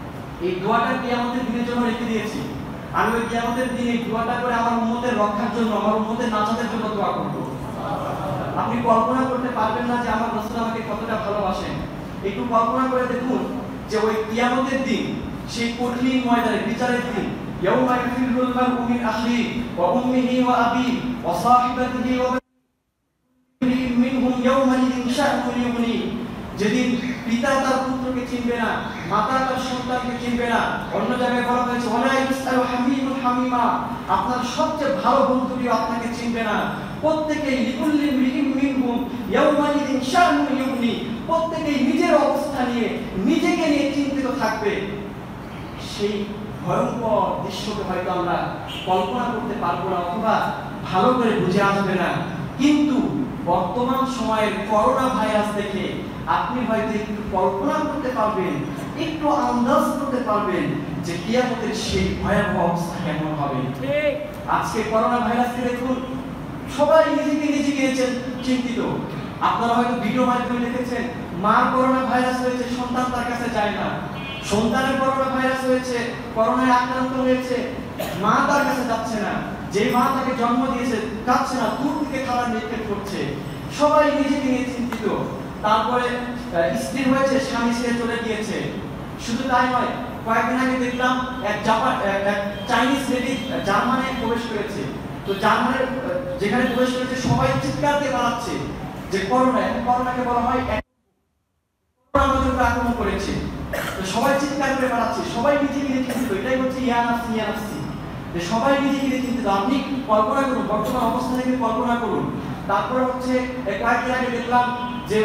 এই দোয়াটা কিয়ামতের দিনের জন্য রেখে দিয়েছি। আমি ওই কিয়ামতের দিন এই দোয়াটা করে আমার উম্মতের রক্ষার জন্য, আমার উম্মতের নাজাতের জন্য দোয়া করব। আপনি কল্পনা করতে পারবেন না যে আমার রাসূল আমাকে কতটা ভালোবাসেন। একটু কল্পনা করে দেখুন যে ওই কিয়ামতের দিন, সেই কঠিন ময়দানে, বিচারের দিন, ইয়াউমা ইয়াফিরুল মারউ মিন আখিহি ওয়া উম্মিহি ওয়া আবিহি ওয়া সাহিবাতিহি ওয়া বানিহি মিনহুম ইয়াউমাইযিন শা'নুন ইউগনি। যেদিন পিতা তার পুত্রকে চিনবে না, মাতা তার সন্তানকে চিনবে না। অন্য জায়গায় বলা হয়েছে ওয়ালা ইউসআলু হামীমুন হামীমা, আপনার সবচেয়ে ভালো বন্ধুটিও আপনাকে চিনবে না। প্রত্যেকেই লিকুল্লি ইমরিইম মিনহুম ইয়াউমাইযিন শা'নুন ইউগনি, প্রত্যেকেই নিজের অবস্থা নিয়ে, নিজেকে নিয়ে চিন্তিত থাকবে। সেই ভয়ঙ্কর দৃশ্যকে হয়তো আমরা কল্পনা করতে পারবো না, অথবা ভালো করে বুঝে আসবে না। কিন্তু বর্তমান সময়ের করোনা ভাইরাস দেখে আপনি হয়তো একটু কল্পনা করতে পারবেন, একটু আন্দাজ করতে পারবেন যে কিয়ামতের সেই ভয়াবহ অবস্থা কেমন হবে। আজকে করোনা ভাইরাসকে দেখুন, সবাই নিজেকে চিন্তিত। আপনারা হয়তো ভিডিও মাধ্যমে দেখেছেন, মার করোনা ভাইরাস হয়েছে, সন্তান তার কাছে যায় না। সন্তানের করোনা ভাইরাস হয়েছে, করোনায় আক্রান্ত হয়েছে, মা তার কাছে যাচ্ছে না। যে মা তাকে জন্ম দিয়েছে যাচ্ছে না, দূর থেকে খাবার নিক্ষেপ করছে। সবাই নিজেকে নিয়ে চিন্তিত। তারপরে স্ত্রী হয়েছে, স্বামী ছেড়ে চলে গিয়েছে। শুধু তাই নয়, কয়েকদিন আগে দেখলাম এক চাইনিজ লেডি জার্মানে প্রবেশ করেছে। তো জার্মানের যেখানে প্রবেশ করেছে সবাই চিৎকার দিয়ে পালাচ্ছে যে করোনাকে বলা হয় আমাদের উপর আক্রমণ করেছে। তো সবাই চিৎকার করে পালাচ্ছে, সবাই নিজেকে নিয়ে চিন্তিত। এটাই হচ্ছে ইয়া নাফসি ইয়া নাফসি, যে সবাই নিজেকে নিয়ে চিন্তিত। আপনি কল্পনা করুন, বর্তমান অবস্থা থেকে কল্পনা করুন। তারপরে হচ্ছে কয়েকদিন আগে দেখলাম যে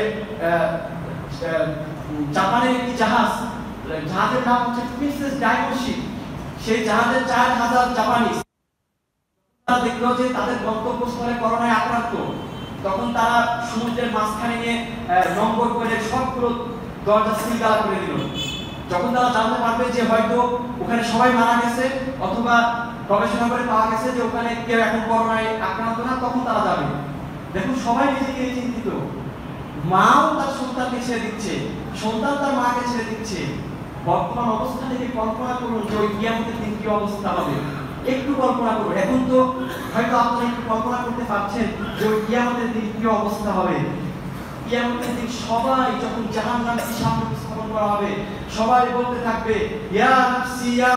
জাপানের একটি জাহাজের নাম হচ্ছে প্রিন্সেস ডায়মন্ড শিপ। সেই জাহাজের 4000 জাপানি তারা দেখলো যে তাদের গন্তব্যস্থলে করোনায় আক্রান্ত। তখন তারা সমুদ্রের মাঝখানে নিয়ে নম্বর করে সবগুলো দরজা সিলগালা করে দিল। যখন তারা জানতে পারবে যে হয়তো ওখানে সবাই মারা গেছে, অথবা গবেষণা করে পাওয়া গেছে যে ওখানে কেউ এখন করোনায় আক্রান্ত না, তখন তারা যাবে। দেখুন, সবাই নিজেকে নিয়ে চিন্তিত। মাও তার সন্তানকে ছেড়ে দিচ্ছে, সন্তান তার মাকে ছেড়ে দিচ্ছে। বর্তমান অবস্থা থেকে কল্পনা করুন যে ওই কিয়ামতের দিন কি অবস্থা হবে। একটু কল্পনা করুন। এখন তো হয়তো আপনারা একটু কল্পনা করতে পারছেন যে ওই কিয়ামতের দিন কি অবস্থা হবে। কিয়ামতের দিন সবাই যখন জাহান্নামকে সামনে উপস্থাপন করা হবে, সবাই বলতে থাকবে ইয়া নাফসি ইয়া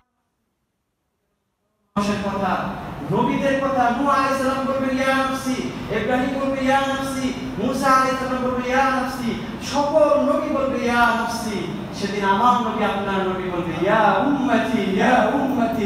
কথা। নবীদের কথা, নূহ আলাইহিস সালাম বলবেন ইয়া নাফসি, ইব্রাহিম বলবে ইয়া নাফসি, মুসা আলাইহিস সালাম বলবে ইয়া নাফসি, সকল নবী বলবে ইয়া নাফসি। সেদিন আমার নবী, আপনার নবী বলবে ইয়া উম্মতি ইয়া উম্মতি।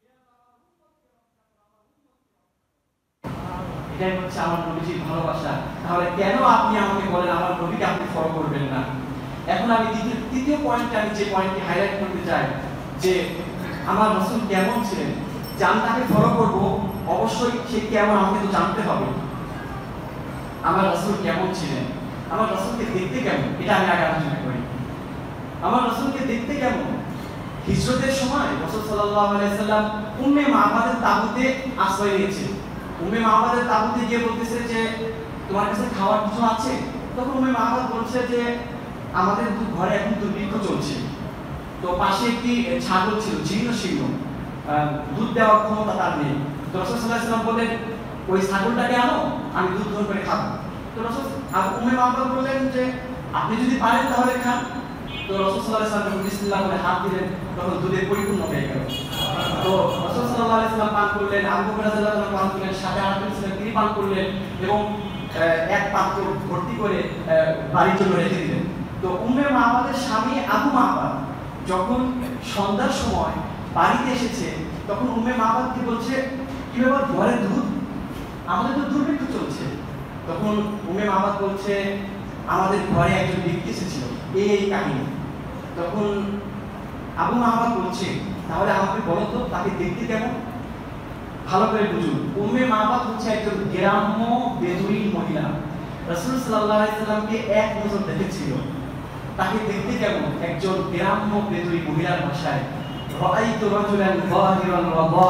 এটাই হচ্ছে আমার নবীজির ভালোবাসা। তাহলে কেন আপনি আমাকে বলেন আমার নবীকে আপনি ফলো করবেন না? এখন আমি তৃতীয় পয়েন্টে, আমি যে পয়েন্টটি হাইলাইট করতে চাই যে আমার রাসূল কেমন ছিলেন। যে আমি তাকে ফলো করব, অবশ্যই সে কেমন আমাকে তো জানতে হবে। আমার রাসূল কেমন ছিলেন, আমার রাসূলকে দেখতে কেমন, এটা আমি আগে আলোচনা করি। আমার রাসূলকে দেখতে কেমন? হিজরতের সময় রাসূল সাল্লাল্লাহু আলাইহি সাল্লাম উম্মে মাহবাদের তাঁবুতে আশ্রয় নিয়েছে। উম্মে মাহবাদের তাঁবুতে গিয়ে বলতেছে যে তোমার কাছে খাওয়ার কিছু আছে? তখন উম্মে মাহবাদ বলছে যে আমাদের ঘরে এখন দুর্ভিক্ষ চলছে। তো পাশে একটি ছাগল ছিল, জীর্ণ শীর্ণ, দুধ দেওয়ার ক্ষমতা তার নেই। তো রাসূল সাল্লাল্লাহু আলাইহি সাল্লাম বললেন ওই ছাগলটাকে আনো, আমি দুধ দহন করে খাবো। তো রাসূল উম্মে মাহবাদ বললেন যে আপনি যদি পারেন তাহলে খান। তো রাসূল সাল্লাল্লাহু আলাইহি সাল্লাম বিসমিল্লাহ বলে হাত দিলেন, তখন দুধে পরিপূর্ণ হয়ে গেল। তো রাসূল সাল্লাল্লাহু আলাইহি সাল্লাম পান করলেন, আবু বকর রাদিয়াল্লাহু আনহু পান করলেন, সাথে আরেকজন ছিলেন তিনি পান করলেন এবং এক পাত্র ভর্তি করে বাড়ির জন্য রেখে দিলেন। তো উম্মে মাহবাদের স্বামী আবু মাহবাদ যখন সন্ধ্যার সময় বাড়িতে এসেছে, তখন উম্মে মাহবাদ কি বলছে, কি ব্যাপার ঘরে দুধ, আমাদের তো দুর্ভিক্ষ চলছে। তখন উম্মে মাহবাদ বলছে আমাদের ঘরে একজন ব্যক্তি এসেছিল, এই কাহিনী। তখন আবু মাহবাদ বলছে তাহলে আমাকে বলো তো তাকে দেখতে কেমন, ভালো করে বুঝুন। উম্মে মাহবাদ হচ্ছে একজন গ্রাম্য বেদুইন মহিলা। রাসূল সাল্লাল্লাহু আলাইহি সাল্লামকে এক নজর দেখেছিল। তাকে দেখতে কেমন? একজন গ্রাম্য বেদুইন মহিলার ভাষায় রাআইতু রাজুলান যাহিরান ওয়া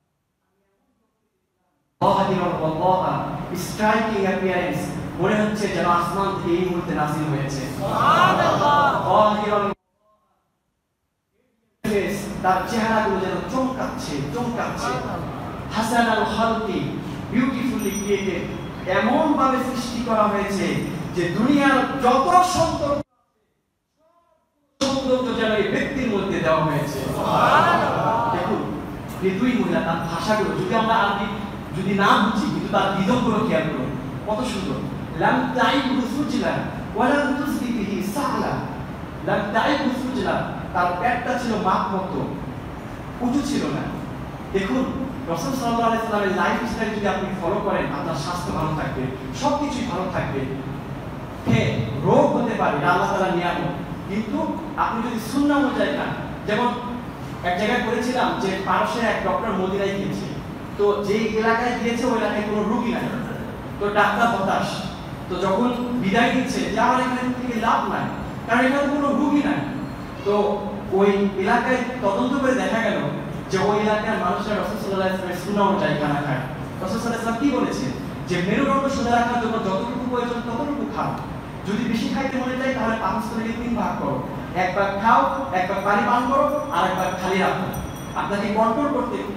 স্ট্রাইকিং অ্যাপিয়ারেন্স, মনে হচ্ছে যেন আসমান থেকে এই মুহূর্তে নাযিল হয়েছে। সুবহানাল্লাহ। তার চেহারাগুলো যেন চমকাচ্ছে চমকাচ্ছে। হাসান আল খালকি, বিউটিফুলি ক্রিয়েটেড, এমন ভাবে সৃষ্টি করা হয়েছে যে দুনিয়ার যত সৌন্দর্য যেন এই ব্যক্তির মধ্যে দেওয়া হয়েছে। দেখুন দুই মহিলা, তার ভাষাগুলো যদি আমরা আরবি যদি না বুঝি, কিন্তু তার বিধমগুলো খেয়াল করুন কত সুন্দর। লাম তাইবু সুজলা ওয়ালাম তুসবি বিহি সাহলা। লাম তাইবু সুজলা, তার পেটটা ছিল মাপ মতো, উঁচু ছিল না। দেখুন রাসূল সাল্লাল্লাহু আলাইহি ওয়াসাল্লামের লাইফস্টাইল যদি আপনি ফলো করেন, আপনার স্বাস্থ্য ভালো থাকবে, সবকিছুই ভালো থাকবে। হ্যাঁ, রোগ হতে পারে, আল্লাহ তাআলা নিয়ামত, কিন্তু আপনি যদি সুন্নাহ অনুযায়ী খান। যেমন এক জায়গায় পড়েছিলাম যে পারস্যের এক ডক্টর মদিনায় গিয়েছে, তো যে এলাকায় গিয়েছে ওই এলাকায় কোনো রোগী নাই, তো ডাক্তার হতাশ। তো যখন বিদায় দিচ্ছে যে আমার এখানে থেকে লাভ নাই, কারণ এখানে কোনো রোগী নাই, তো ওই এলাকায় তদন্ত করে দেখা গেল যে ওই এলাকার মানুষরা রাসূল সাল্লাল্লাহু আলাইহি ওয়াসাল্লামের সুন্নাহ অনুযায়ী খানা খায়। রাসূল সাল্লাল্লাহু আলাইহি ওয়াসাল্লাম কি বলেছেন যে মেরুদণ্ড সোজা রাখার জন্য যতটুকু প্রয়োজন ততটুকু খাও, যদি বেশি খাইতে মনে চাই তাহলে পাকস্থলীকে 3 ভাগ করো, একবার খাও, একবার পানি পান করো, আর একবার খালি রাখো। আপনাকে কন্ট্রোল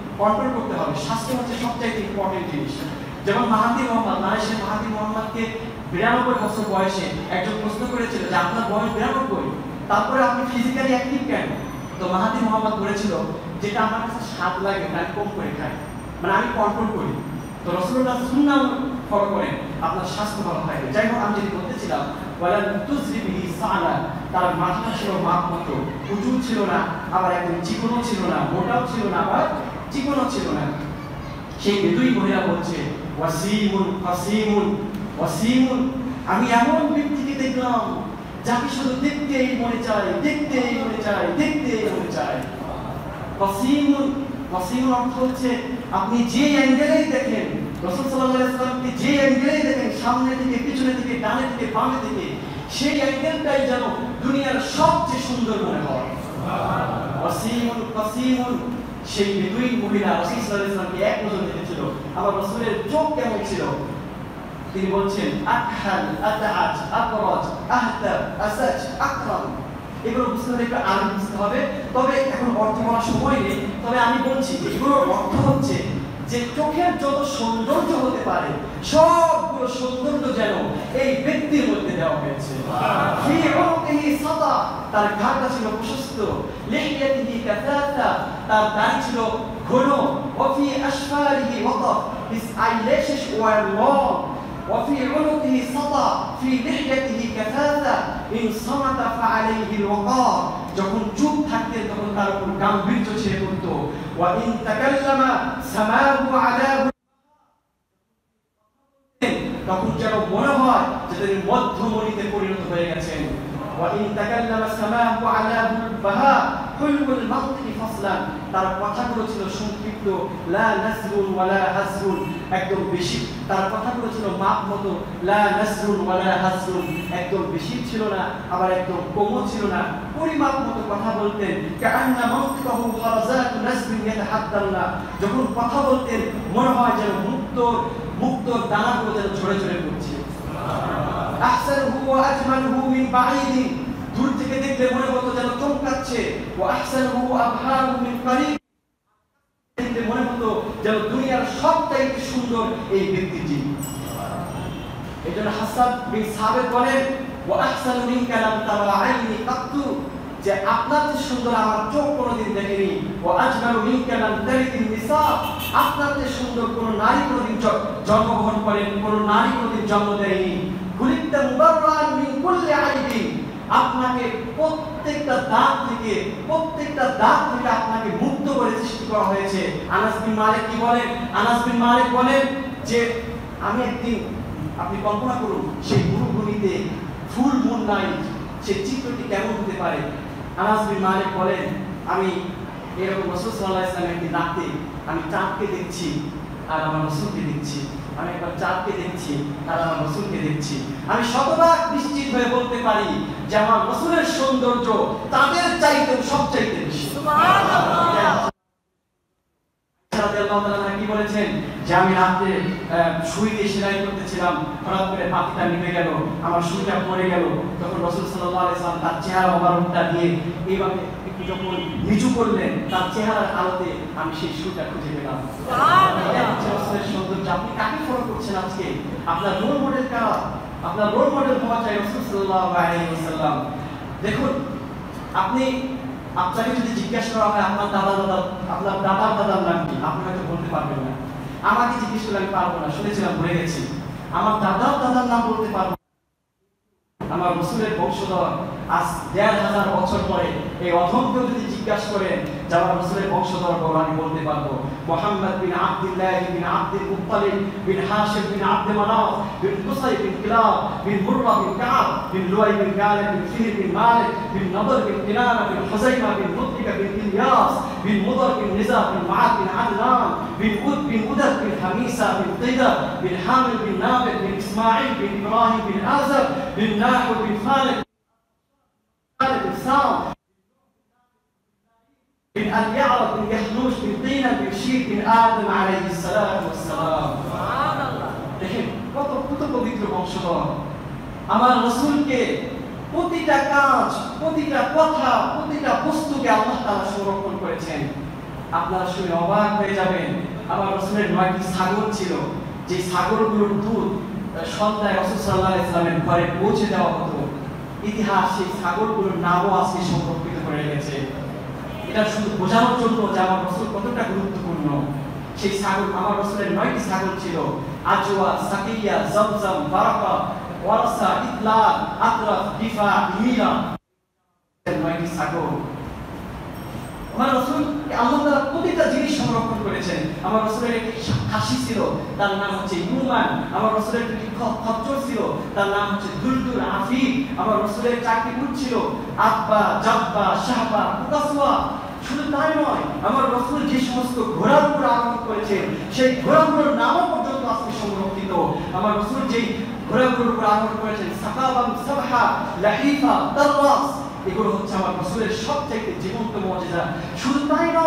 করতে হবে। স্বাস্থ্য হচ্ছে সবচেয়ে ইম্পর্টেন্ট জিনিস। যেমন মাহাথির মোহাম্মদ, মালয়েশিয়ার মাহাথির মোহাম্মদকে 92 বছর বয়সে একজন প্রশ্ন করেছিল যে আপনার বয়স 92, তারপরে আপনি ফিজিক্যালি অ্যাক্টিভ কেন? তো মাহাথির মোহাম্মদ বলেছিল যেটা আমার কাছে স্বাদ লাগে আমি কম করে খাই, মানে আমি কন্ট্রোল করি। তো রাসূলুল্লাহ সুন্নাহ ফলো করেন, আপনার স্বাস্থ্য ভালো থাকবে। যাই হোক, আমি যেটা বলতেছিলাম, ওয়ালা তুসরি বিহি সালা, তার মাথাটা ছিল মাপ মতো, উঁচু ছিল না, আবার একদম চিকনও ছিল না, মোটাও ছিল না, আবার চিকনও ছিল না। সেই বেদুই মহিলা বলছে ওয়াসিমুন ফাসিমুন ওয়াসিমুন, আমি এমন ব্যক্তিকে দেখলাম যাকে শুধু দেখতেই মনে চায়, দেখতেই মনে চায়, দেখতেই মনে চায়। ফাসিমুন, ফাসিমুন অর্থ হচ্ছে আপনি যে অ্যাঙ্গেলেই দেখেন রাসূল সাল্লাল্লাহু আলাইহি ওয়াসাল্লামকে, যে অ্যাঙ্গেলেই দেখেন, সামনে থেকে, পিছনে থেকে, ডানে থেকে, বামে থেকে, সেই অ্যাঙ্গেলটাই যেন দুনিয়ার সবচেয়ে সুন্দর মনে হয়। ওয়াসিমুন ফাসিমুন, সেই বেদুইন মহিলা রাসূল সাল্লাল্লাহু আলাইহি ওয়াসাল্লামকে এক নজর দেখেছিল। আবার রাসূলের চোখ কেমন ছিল? তিনি বলছেন আকহাল, আতআজ, আকরাজ, আহতাব, আসাজ, আকরাম। এগুলো বুঝতে হলে একটু আরবি বুঝতে হবে, তবে এখন অর্থ বলার সময় নেই। তবে আমি বলছি যে এগুলোর অর্থ হচ্ছে যে চোখের যত সৌন্দর্য হতে পারে সবগুলো সৌন্দর্য যেন এই ব্যক্তির মধ্যে দেওয়া হয়েছে। ফি উনুকিহি সাদা, তার ঘাড়টা ছিল প্রশস্ত, লিহিয়াতিহি কাসাতা, তার দাড়ি ছিল ঘন, ওয়া ফি আশফারিহি ওয়াতাফ, his eyelashes were long, ওয়া ফি উনুকিহি সাদা, ফি লিহিয়াতিহি কাসাতা, ইন সামাতা ফাআলাইহি আল-ওয়াকার, যখন চুপ থাকতেন তখন তার উপর গাম্ভীর্য ছেয়ে পড়তো। ওয়া ইন তাকাল্লামা সামাহু আযাব, তখন যেন মনে হয় যে তিনি মধ্যমণিতে পরিণত হয়ে গেছেন। ওয়া ইন তাকাল্লামা সামাহু আযাবুল বাহা কুলুল মানতিকি ফাসলান, তার কথাগুলো ছিল সংক্ষিপ্ত, লা নাসরুন ওয়ালা হাসরুন, একদম বেশি, তার কথাগুলো ছিল মাপ মতো, লা নাসরুন ওয়ালা হাসরুন, একদম বেশি ছিল না, আবার একদম কমও ছিল না, পরিমাপ মতো কথা বলতেন। কাআন্না মানতিকাহু খারাজাতু নাসবিন ইয়াতাহাদ্দারনা, যখন কথা বলতেন মনে হয় যেন মুক্তোর দানাগুলো যেন ঝরে ঝরে পড়ছে। আহসানুহু ওয়া আজমালুহু মিন বাঈদিন, দূর থেকে দেখলে মনে হতো যেন চমকাচ্ছে। ওয়া আহসানুহু আবহারু মিন করিব, দেখলে মনে হতো যেন দুনিয়ার সবচাইতে সুন্দর এই ব্যক্তিটি। এজন্য হাসান বিন সাবিত বলেন ওয়া আহসানু মিনকা লাম তারা আইনি কাত্তু, যে আপনার চেয়ে সুন্দর আমার চোখ কোনোদিন দেখেনি। ওয়া আজমালু মিনকা লাম তালিদিন নিসা, আপনার চেয়ে সুন্দর কোনো নারী কোনোদিন জন্মগ্রহণ করেন, কোনো নারী কোনোদিন জন্ম দেয়নি। খুলিকতা মুবাররান মিন কুল্লি আইবিন, আপনাকে প্রত্যেকটা দাগ থেকে আপনাকে মুক্ত করে সৃষ্টি করা হয়েছে। আনাস বিন মালিক কি বলেন? আনাস বিন মালিক বলেন যে আমি একদিন, আপনি কল্পনা করুন সেই মরুভূমিতে ফুল মুন নাইট, সেই চিত্রটি কেমন হতে পারে। আনাস বিন মালিক বলেন আমি এরকম রাসূল সাল্লাল্লাহু আলাইহি ওয়াসাল্লামের একটি রাতে আমি চাঁদকে দেখছি আর আমার রাসূলকে দেখছি, আমি একবার চাঁদকে দেখছি আর আমার রাসূলকে দেখছি, আমি শতভাগ নিশ্চিত হয়ে বলতে পারি যে আমার রাসূলের সৌন্দর্য তাদের চাইতে সবচাইতে বেশি। সুবহানাল্লাহ। রাদিয়াল্লাহু তাআলা কি বলেছেন যে আমি রাত্রে সুই দিয়ে সেলাই করতেছিলাম, হঠাৎ করে পাখিটা নিভে গেল, আমার সুইটা পড়ে গেল। তখন রাসূল সাল্লাল্লাহু আলাইহি ওয়াসাল্লাম তার চেহারা মোবারকটা দিয়ে এইভাবে একটু যখন নিচু করলেন, তার চেহারার আলোতে আমি সেই সুইটা খুঁজে পেলাম। রাসূলের সৌন্দর্য। আপনি কাকে ফলো করছেন আজকে? আপনার রোল মডেল কারা? আপনার রোল মডেল হওয়া চাই রাসূল সাল্লাল্লাহু আলাইহি ওয়াসাল্লাম। দেখুন, আপনাকে যদি জিজ্ঞাসা করা হয় আপনার দাদার দাদার নাম কি, আপনি হয়তো বলতে পারবেন না। আমাকে জিজ্ঞেস করলে আমি পারবো না, শুনেছিলাম ভুলে গেছি। আমার দাদার নাম বলতে পারবো। আমার রাসূলের বংশধর আজ ১৫০০ বছর পরে এই অধমকেও যদি জিজ্ঞাসা করেন যে আমার রাসূলের বংশধর বলো, আমি বলতে পারবো মুহাম্মদ বিন আব্দুল্লাহ বিন আব্দুল মুত্তালিব বিন হাশিম বিন আব্দ মানাফ বিন কুসাই বিন কিলাব বিন মুররা বিন কাব বিন লুয়াই বিন গালিব বিন ফিহর বিন মালিক বিন নদর বিন কিনানা বিন হুযাইমা বিন মুতলিকা বিন ইলিয়াস বিন মুদর বিন নিজা বিন মাআদ বিন আদনান বিন উদর বিন হামিসা বিন তিদা বিন হামিল বিন নাবিল বিন ইসমাঈল বিন ইব্রাহিম বিন আযর বিন নাহু বিন ফালিক بن سام بن اليعرب بن يحنوش بن طينة بن شير بن آدم عليه الصلاة والسلام سبحان الله দেখেন কত পবিত্র বংশধর। আমার রাসূলকে প্রতিটা কাজ, প্রতিটা কথা, প্রতিটা বস্তুকে আল্লাহ তাআলা সংরক্ষণ করেছেন। আপনারা শুনে অবাক হয়ে যাবেন, আমার রাসূলের ৯টি ছাগল ছিল, যে ছাগলগুলোর দুধ সন্ধ্যায় রাসূল সাল্লাল্লাহু আলাইহি ওয়াসাল্লামের ঘরে পৌঁছে দেওয়া হতো। ইতিহাস সেই ছাগলগুলোর নামও আজকে সংরক্ষিত করে রেখেছে। এটা শুধু বোঝানোর জন্য যে আমার রাসূল কতটা গুরুত্বপূর্ণ। সেই ছাগল, আমার রাসূলের ৯টি ছাগল ছিল, আজওয়া, সাকিয়া, জমজম, বারাকা, ওয়ারসা, ইতলাক, আতরাফ, দিফা, ইমিরা, ৯টি ছাগল। আমার রাসূল আল্লাহ তাআলা প্রতিটা জিনিস সংরক্ষণ করেছেন। আমার রাসূলের একটি খাসি ছিল, তার নাম হচ্ছে ইউমান। আমার রাসূলের একটি খচ্চর ছিল, তার নাম হচ্ছে দুলদুল আফিফ। আমার রাসূলের 4টি উট ছিল, আব্বা, জাব্বা, শাহবা, কুকাসওয়া। শুধু তাই নয়, আমার রাসূল যে সমস্ত ঘোড়ার উপর আরোহণ করেছেন, সেই ঘোড়াগুলোর নামও পর্যন্ত আজকে সংরক্ষিত। আমার রাসূল যেই ঘোড়াগুলোর উপর আরোহণ করেছেন, সাকাবাম, সাবহা, লাহিফা, তারওয়াস, এগুলো হচ্ছে আমার রাসূলের সবথেকে জীবন্ত মুজিজা। শুধু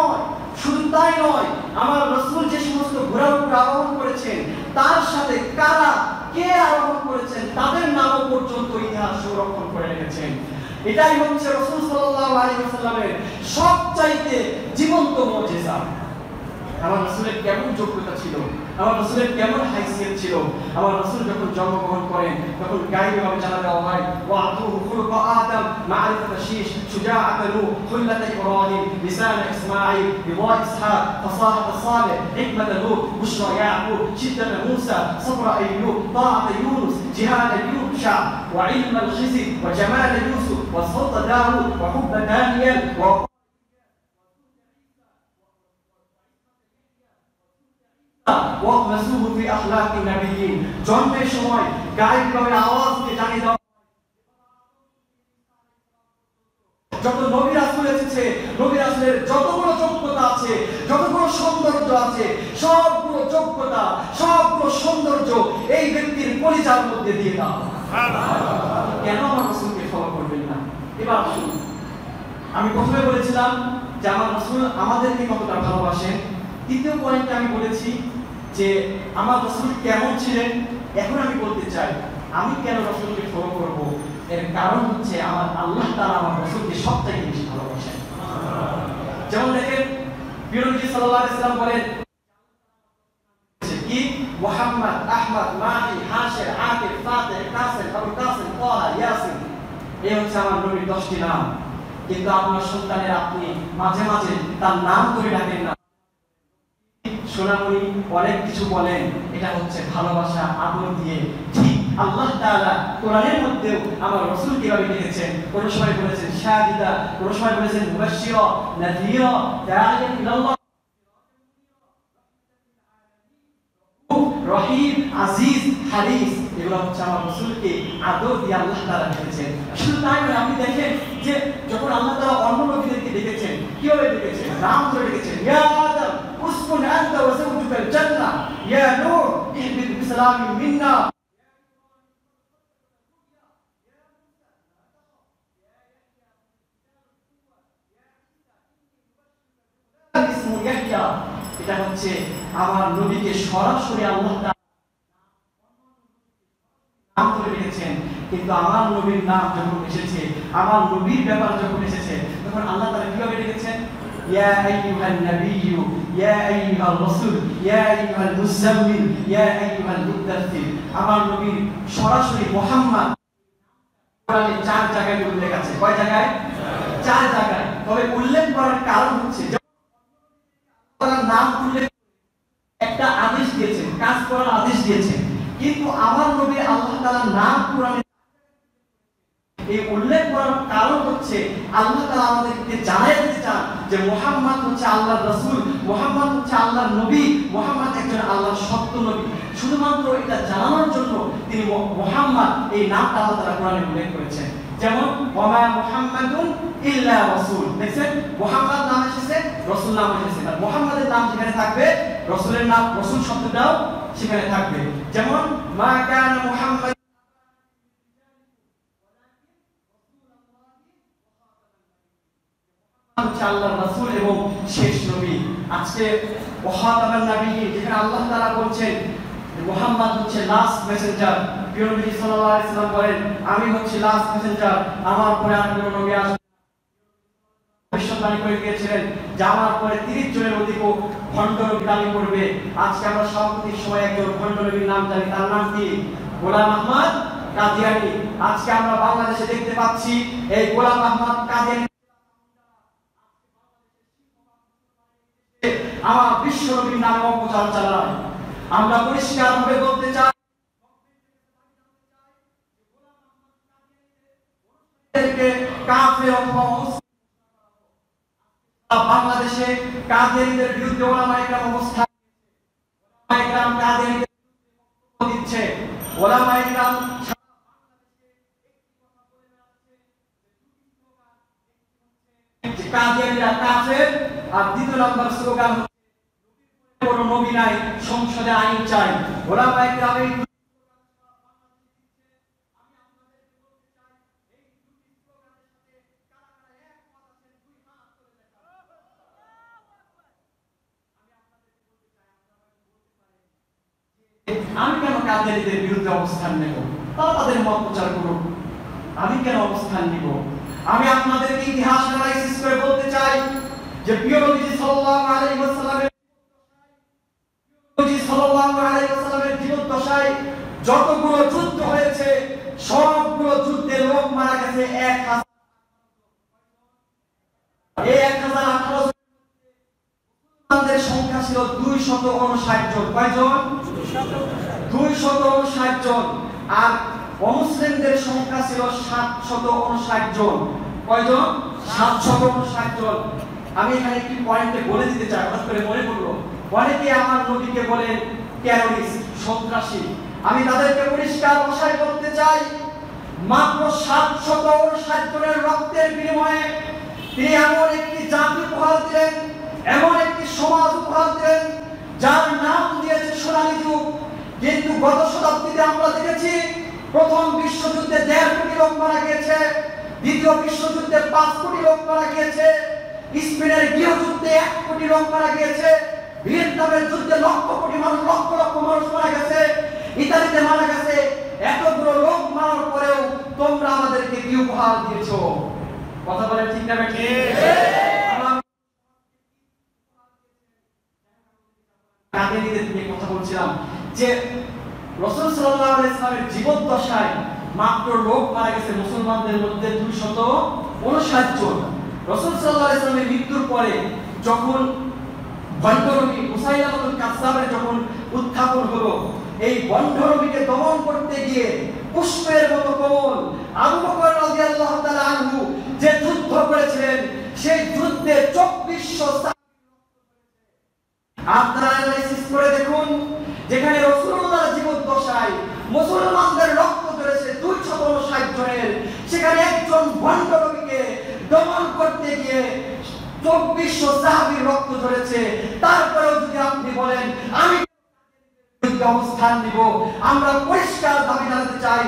তাই নয়, আমার রাসূল যে সমস্ত ঘোড়ার উপর আরোহণ করেছেন, তার সাথে কে আরোহণ করেছেন, তাদের নামও পর্যন্ত ইতিহাস সংরক্ষণ করে রেখেছেন। এটাই হচ্ছে রাসূল সাল্লাল্লাহু আলাইহি ওয়াসাল্লামের সবচাইতে জীবন্ত মুজিজা। আমার রাসূলের কেমন যোগ্যতা ছিল, আমার রাসূলের কেমন হাইসিয়ত ছিল। আমার রাসূল যখন জন্মগ্রহণ করেন তখন গায়বীভাবে জানা দেওয়া হয়, ওয়াতুহু খুলুকা আদম, মা'রিফাত শীশ, শুজাআত নূহ, খুল্লাত ইব্রাহিম, লিসান ইসমাঈল, রিদা ইসহাক, ফাসাহাত সালেহ, হিকমাত নূহ, বুশরা ইয়াকুব, শিদ্দাত মূসা, সবরা আইয়ুব, তাআত ইউনুস, জিহাদ ইউশা, ওয়া ইলম আল-খিজির, ওয়া জামাল ইউসুফ, ওয়া সাওত দাউদ, ওয়া হুব্ব দানিয়েল, ওয়া ওয়াহমাসুহু ফি আখলাকি নাবিয়্যিন। জন্মের সময় গায়বীভাবে আওয়াজ দিয়ে জানিয়ে দাও, যত নবী রাসূল এসেছে, নবী রাসূলের যতগুলো যোগ্যতা আছে, যতগুলো সৌন্দর্য আছে, সবগুলো যোগ্যতা, সবগুলো সৌন্দর্য এই ব্যক্তির কলিজার মধ্যে দিয়ে দাও। কেন আমার রাসূলকে ফলো করবেন না? এবার আসুন, আমি প্রথমে বলেছিলাম যে আমার রাসূল আমাদেরকে কতটা ভালোবাসেন। দ্বিতীয় পয়েন্টে আমি বলেছি যে আমার রাসূল কেমন ছিলেন। এখন আমি বলতে চাই আমি কেন রাসূলকে ফলো করব। এর কারণ হচ্ছে আমার আল্লাহ তাআলা আমার রাসূলকে সবথেকে বেশি ভালোবাসেন। যেমন দেখেন, প্রিয় নবী সাল্লাল্লাহু আলাইহি ওয়াসাল্লাম বলেন কি, মুহাম্মদ, আহমদ, মাহি, হাশির, আকিব, ফাতিহ, কাসিম, আবুল কাসিম, তাহা, ইয়াসিন, এই হচ্ছে আমার নবীর 10টি নাম। কিন্তু আপনার সন্তানের আপনি মাঝে মাঝে তার নাম ধরে ডাকেন না, সোনামণি, অনেক কিছু বলেন। এটা হচ্ছে ভালোবাসা, আদর দিয়ে। ঠিক আল্লাহ তাআলা কোরআনের মধ্যেও আমার রাসূল কিভাবে লিখেছেন, কোন সময় বলেছেন শাহিদা, কোন সময় বলেছেন মুবাশশিরা, নাযীরা, দাঈয়ান ইলাল্লাহ, রহিম, আজিজ, হারিস। এগুলো হচ্ছে আমার রাসূলকে আদর দিয়ে আল্লাহ তাআলা লিখেছেন। শুধু তাই নয়, আপনি দেখেন যে যখন আল্লাহ তাআলা অন্য নবীদেরকে ডেকেছেন, কিভাবে ডেকেছেন, নাম ধরে ডেকেছেন। ইয়া আদম উসকুন আনতা ওয়া যাওজুকাল জান্নাহ, ইয়া নূহ ইহবিত বিসালামিন মিন্না, ইসমু ইয়াহইয়া, এটা হচ্ছে আমার নবীকে সরাসরি আল্লাহ নাম করে রেখেছেন, কিন্তু আমার নবীর নাম যখন এসেছে, আমার নবীর ব্যাপার যখন এসেছে, তখন আল্লাহ তাআলা কিভাবে রেখেছেন? ইয়া আইয়ুহান নাবিয়্যু ইয়া আইয়ুহার রাসূল ইয়া আইয়ুহাল মুযাম্মিল ইয়া আইয়ুহাল মুদ্দাথির। আমার নবীর সরাসরি মুহাম্মদ কোরআনে 4 জায়গায় উল্লেখ আছে। কয় জায়গায়? 4 জায়গায়। তবে উল্লেখ করার কারণ হচ্ছে আল্লাহর নাম উল্লেখ একটা আদেশ দিয়েছেন, কাজ করার আদেশ দিয়েছেন, কিন্তু আমার নবী আল্লাহ তাআলা নাম কোরআনে এই উল্লেখ করার কারণ হচ্ছে আল্লাহ তাআলা আমাদেরকে জানাই দিতে চান যে মুহাম্মদ হচ্ছে আল্লাহর রাসূল, মুহাম্মদ হচ্ছে আল্লাহর নবী, মুহাম্মদ একজন আল্লাহর সত্য নবী। শুধুমাত্র এটা জানানোর জন্য তিনি মুহাম্মদ এই নামটা আল্লাহ তাআলা কোরআনে উল্লেখ করেছেন। যেমন ওয়ামা মুহাম্মাদুন ইল্লা রাসূল, দেখছেন মুহাম্মদ নাম এসেছে, রাসূল নাম এসেছে, আর মুহাম্মাদের নাম যেখানে থাকবে রাসূলের নাম, রাসূল শব্দটাও সেখানে থাকবে। যেমন মা কানা মুহাম্মাদ হচ্ছে আল্লাহর রাসূল এবং শেষ নবী। আজকে ওয়াহাতামান নবিয়্যিন যেখানে আল্লাহ তাআলা বলছেন মুহাম্মদ হচ্ছে লাস্ট মেসেঞ্জার, প্রিয় নবী সাল্লাল্লাহু আলাইহি সাল্লাম বলেন আমি হচ্ছি লাস্ট মেসেঞ্জার, আমার পরে আর কোনো নবী আসবে না। ভবিষ্যৎবাণী করে গিয়েছিলেন যে আমার পরে 30 জনের অধিক ভণ্ড নবী দাবি করবে। আজকে আমরা সাম্প্রতিক সময়ে একজন ভণ্ড নবীর নাম জানি, তার নাম কি? গোলাম আহমদ কাদিয়ানী। আজকে আমরা বাংলাদেশে দেখতে পাচ্ছি এই গোলাম আহমদ কাদিয়ানী আমার বিশ্ব নবীর নামে অপপ্রচার চালায়। আমরা পরিষ্কারভাবে বলতে চাই কাফের অথবা বাংলাদেশে কাদিয়ানীদের বিরুদ্ধে ওলামায়ে কেরাম অবস্থান, ওলামায়ে কেরাম কাদিয়ানীদের দিচ্ছে, ওলামায়ে কেরাম কাদিয়ানীরা কাফের, আর দ্বিতীয় নম্বর স্লোগান কোনো নবী নাই, সংসদে আইন চাই। ওলামায়ে কেরাম এই আমি কেন কাদিয়ানীদের বিরুদ্ধে অবস্থান নেব? তারা তাদের মত প্রচার করুক, আমি কেন অবস্থান নিব? আমি আপনাদেরকে ইতিহাস অ্যানালাইসিস করে বলতে চাই যে প্রিয় নবী সাল্লাল্লাহু আলাইহি ওয়াসাল্লামের জীবদ্দশায় যতগুলো যুদ্ধ হয়েছে সবগুলো যুদ্ধে লোক মারা গেছে 1000। এই 1018 মুসলমানদের সংখ্যা ছিল 259 জন। কয়জন? 259 জন। আর অমুসলিমদের সংখ্যা ছিল 759 জন। কয়জন? 759 জন। আমি এখানে একটি পয়েন্টে বলে দিতে চাই, হঠাৎ করে মনে পড়লো, অনেকে আমার নবীকে বলেন টেররিস্ট, সন্ত্রাসী। আমি তাদেরকে পরিষ্কার ভাষায় বলতে চাই মাত্র 759 জনের রক্তের বিনিময়ে তিনি এমন একটি জাতি উপহার দিলেন, এমন একটি সমাজ উপহার দিলেন যার নাম দিয়েছে সোনালী যুগ। কিন্তু গত শতাব্দীতে আমরা দেখেছি প্রথম বিশ্বযুদ্ধে 1.5 কোটি লোক মারা গিয়েছে, দ্বিতীয় বিশ্বযুদ্ধে 5 কোটি লোক মারা গিয়েছে, স্পেনের গৃহযুদ্ধে 1 কোটি লোক মারা গিয়েছে, ভিয়েতনামের যুদ্ধে লক্ষ কোটি মানুষ, লক্ষ লক্ষ মানুষ মারা গেছে, ইতালিতে মারা গেছে। এতগুলো লোক মারার পরেও তোমরা আমাদেরকে কি উপহার দিয়েছো? কথা বলেন ঠিক না বেঠিক? কাদিয়ানীদের নিয়ে কথা বলছিলাম যে রাসূল সাল্লাল্লাহু আলাইহি ওয়াসাল্লামের জীবদ্দশায় মাত্র লোক মারা গেছে মুসলমানদের মধ্যে 259 জন। রাসূল সাল্লাল্লাহু আলাইহি ওয়াসাল্লামের মৃত্যুর পরে যখন বন্ড নবী মুসাইলামাতুল কাযযাবের যখন উত্থাপন হলো, এই বন্ড নবীকে দমন করতে গিয়ে পুষ্পের মতো কোমল আবু বকর রাদিয়াল্লাহু তাআলা আনহু যে যুদ্ধ করেছিলেন, সেই যুদ্ধে 2400 আপনারা অ্যানালাইসিস করে দেখুন, যেখানে রাসূলুল্লাহর জীবদ্দশায় মুসলমানদের রক্ত ঝরেছে 259 জনের, সেখানে একজন বন্ড নবীকে দমন করতে গিয়ে 2400 সাহাবীর রক্ত ঝরেছে। তারপরেও যদি আপনি বলেন আমি অবস্থান নিব, আমরা পরিষ্কার দাবি জানাতে চাই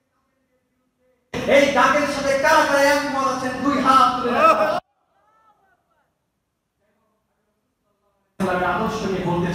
এই ডাকের সাথে কারা কারা একমত আছেন? দুই হাত তুলে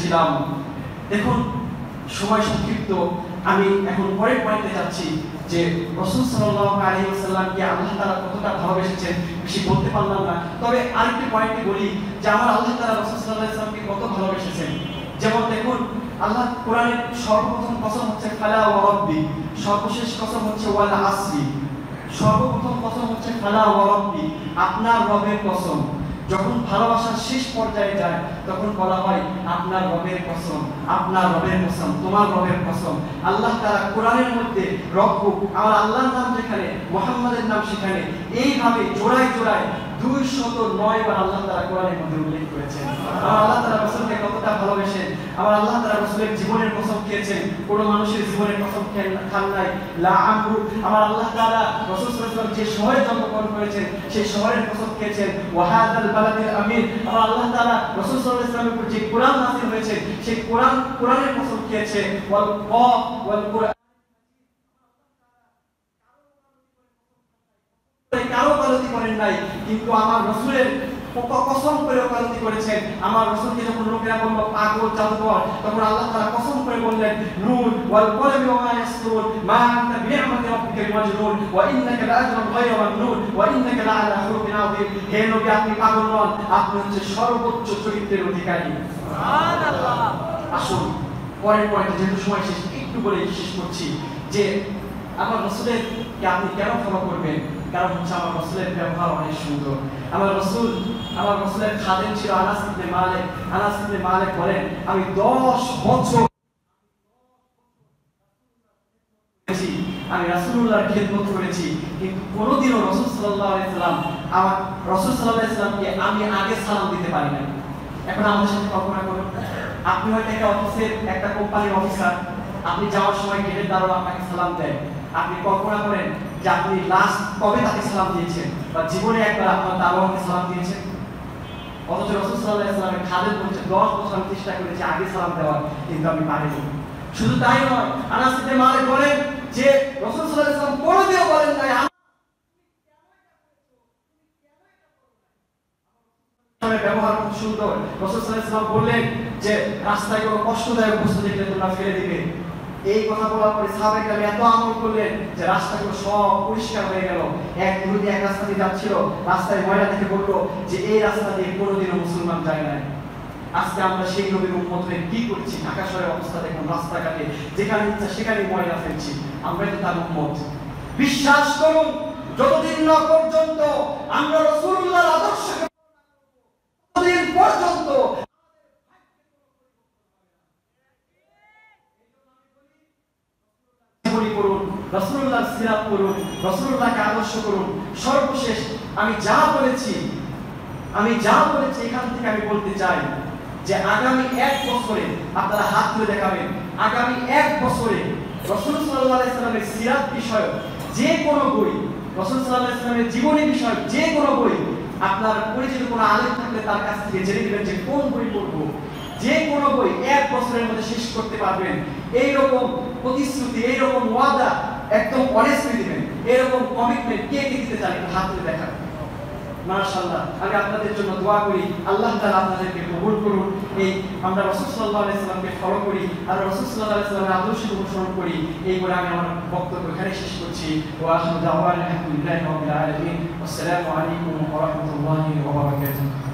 করেছিলাম। দেখুন সময় সংক্ষিপ্ত, আমি এখন পরের পয়েন্টে যাচ্ছি যে রাসূল সাল্লাল্লাহু আলাইহি ওয়াসাল্লামকে আল্লাহ তাআলা কতটা ভালোবেসেছেন বেশি বলতে পারলাম না, তবে আরেকটি পয়েন্টে বলি যে আমার আল্লাহ তাআলা রাসূল সাল্লাল্লাহু আলাইহি ওয়াসাল্লামকে কত ভালোবেসেছেন। যেমন দেখুন আল্লাহ কোরআনের সর্বপ্রথম কসম হচ্ছে ফালা ওয়া রাব্বি, সর্বশেষ কসম হচ্ছে ওয়াল আসরি। সর্বপ্রথম কসম হচ্ছে ফালা ওয়া রাব্বি, আপনার রবের কসম। যখন ভালোবাসার শেষ পর্যায়ে যায় তখন বলা হয় আপনার রবের কসম, আপনার রবের কসম, তোমার রবের কসম। আল্লাহ তাআলা কোরআনের মধ্যে রব্বুক, আমার আল্লাহর নাম যেখানে, মুহাম্মাদের নাম সেখানে, এইভাবে জোড়ায় জোড়ায় 209 বার আল্লাহ তাআলা কোরআনের মধ্যে উল্লেখ করেছেন। আমার আল্লাহ তাআলা রাসূলকে কতটা ভালোবাসেন, আমার আল্লাহ তাআলা রাসূলের জীবনের কসম খেয়েছেন, কোনো মানুষের জীবনের কসম খান নাই। লা আমরু, আমার আল্লাহ তাআলা রাসূল সাল্লাল্লাহু আলাইহি ওয়াসাল্লাম যে শহরে জন্মগ্রহণ করেছেন সেই শহরের কসম খেয়েছেন। ওয়া হাযাল বালাদিল আমিন, আমার আল্লাহ তাআলা রাসূল সাল্লাল্লাহু আলাইহি ওয়াসাল্লামের উপর যে কোরআন নাযিল হয়েছে সেই কোরআনের কসম খেয়েছে। ওয়াল কাফ ওয়াল কুরআন, কারো গলতি করেন নাই, কিন্তু আমার রাসূলের কসম করে গলতি করেছেন। আমার রাসূলকে যখন লোকেরা বলল পাগল জাদুকর, তখন আল্লাহ তাআলা কসম করে বললেন নূন ওয়াল কলমি ওয়া মা ইয়াসতুরুন মা আনতা বিনি'মাতি রাব্বিকা বিমাজনুন ওয়া ইন্নাকা লাআজরুন গায়রা মামনুন ওয়া ইন্নাকা লাআলা খুলুকিন আযীম। হে নবী, আপনি পাগল নন, আপনি হচ্ছে সর্বোচ্চ চরিত্রের অধিকারী। সুবহানাল্লাহ। আসুন পরের পয়েন্টে, যেহেতু সময় শেষ, একটু বলে শেষ করছি যে আমার রাসূলের কে আপনি কেন ফলো করবেন? কারণ হচ্ছে আমার রাসূলের ব্যবহার অনেক সুন্দর। আমার রাসূলের খাদেম ছিল আনাস ইবনে মালিক। আনাস ইবনে মালিক বলেন আমি 10 বছর আমি রাসূলুল্লাহর খিদমত করেছি, কিন্তু কোনোদিনও রাসূল সাল্লাল্লাহু আলাইহি সাল্লাম রাসূল আমি আগে সালাম দিতে পারি না। এখন আমাদের সাথে কল্পনা করুন, আপনি হয়তো একটা অফিসের, একটা কোম্পানির অফিসার, আপনি যাওয়ার সময় গেটের দারোয়ান আপনাকে সালাম দেয়। আপনি কল্পনা করেন যে আপনি লাস্ট কবে তাকে সালাম দিয়েছেন, বা জীবনে একবার আপনার দারোয়ানকে সালাম দিয়েছেন। অথচ রাসূল সাল্লাল্লাহু আলাইহি সাল্লামের খাদেম বলছে 10 বছর আমি চেষ্টা করেছি আগে সালাম দেওয়ার, কিন্তু আমি পারিনি। শুধু তাই নয়, আনাস ইবনে মালিক বলেন যে রাসূল সাল্লাল্লাহু আলাইহি সাল্লাম কোনোদিনও বলেন নাই ব্যবহার খুব সুন্দর। রাসূল সাল্লাল্লাহু আলাইহি সাল্লাম বললেন যে রাস্তায় কোনো কষ্টদায়ক বস্তু দেখলে তোমরা ফেলে দিবে। এই কথা বলার পরে সাহাবায়ে কেরাম এত আমল করলেন যে রাস্তাগুলো সব পরিষ্কার হয়ে গেল। এক ইহুদি এক রাস্তা দিয়ে যাচ্ছিল, রাস্তায় ময়লা দেখে বলল যে এই রাস্তা দিয়ে কোনোদিনও মুসলমান যায় নাই। আজকে আমরা সেই নবীর উম্মত হয়ে কি করছি? ঢাকা শহরের অবস্থা দেখুন, রাস্তাঘাটে যেখানে ইচ্ছা সেখানে ময়লা ফেলছি। আমরাই তো তার উম্মত। বিশ্বাস করুন, যতদিন না পর্যন্ত আমরা রাসূলুল্লাহর আদর্শকে ততদিন পর্যন্ত করুন, রাসূলুল্লাহর সিরাত করুন, রাসূলুল্লাহকে আদর্শ করুন। সর্বশেষ আমি যা বলেছি এখান থেকে আমি বলতে চাই যে আগামী 1 বছরে আপনারা হাত তুলে দেখাবেন, আগামী 1 বছরে রাসূল সাল্লাল্লাহু আলাইহি সাল্লামের সিরাত বিষয়ক যে কোনো বই, রাসূল সাল্লাল্লাহু আলাইহি সাল্লামের জীবনী বিষয়ক যে কোনো বই, আপনার পরিচিত কোনো আলেম থাকলে তার কাছ থেকে জেনে নেবেন যে কোন বই পড়বো। যে কোনো বই 1 বছরের মধ্যে শেষ করতে পারবেন। এইরকম প্রতিশ্রুতি, এইরকম ওয়াদা একদম অনেস্টলি দিবেন, এরকম কমিটমেন্ট কে কে দিতে চান একটু হাত তুলে দেখান। মাশাআল্লাহ, আমি আপনাদের জন্য দোয়া করি, আল্লাহ তাআলা আপনাদেরকে কবুল করুন। এই আমরা রাসূল সাল্লাল্লাহু আলাইহি সাল্লামকে ফলো করি আর রাসূল সাল্লাল্লাহু আলাইহি সাল্লামের আদর্শ অনুসরণ করি। এই বলে আমি আমার বক্তব্য এখানে শেষ করছি। ওয়া আখিরু দাওয়ানা আলহামদুলিল্লাহি রাব্বিল আলামিন। আসসালামু আলাইকুম ওয়া রাহমাতুল্লাহি ওয়া বারাকাতুহু।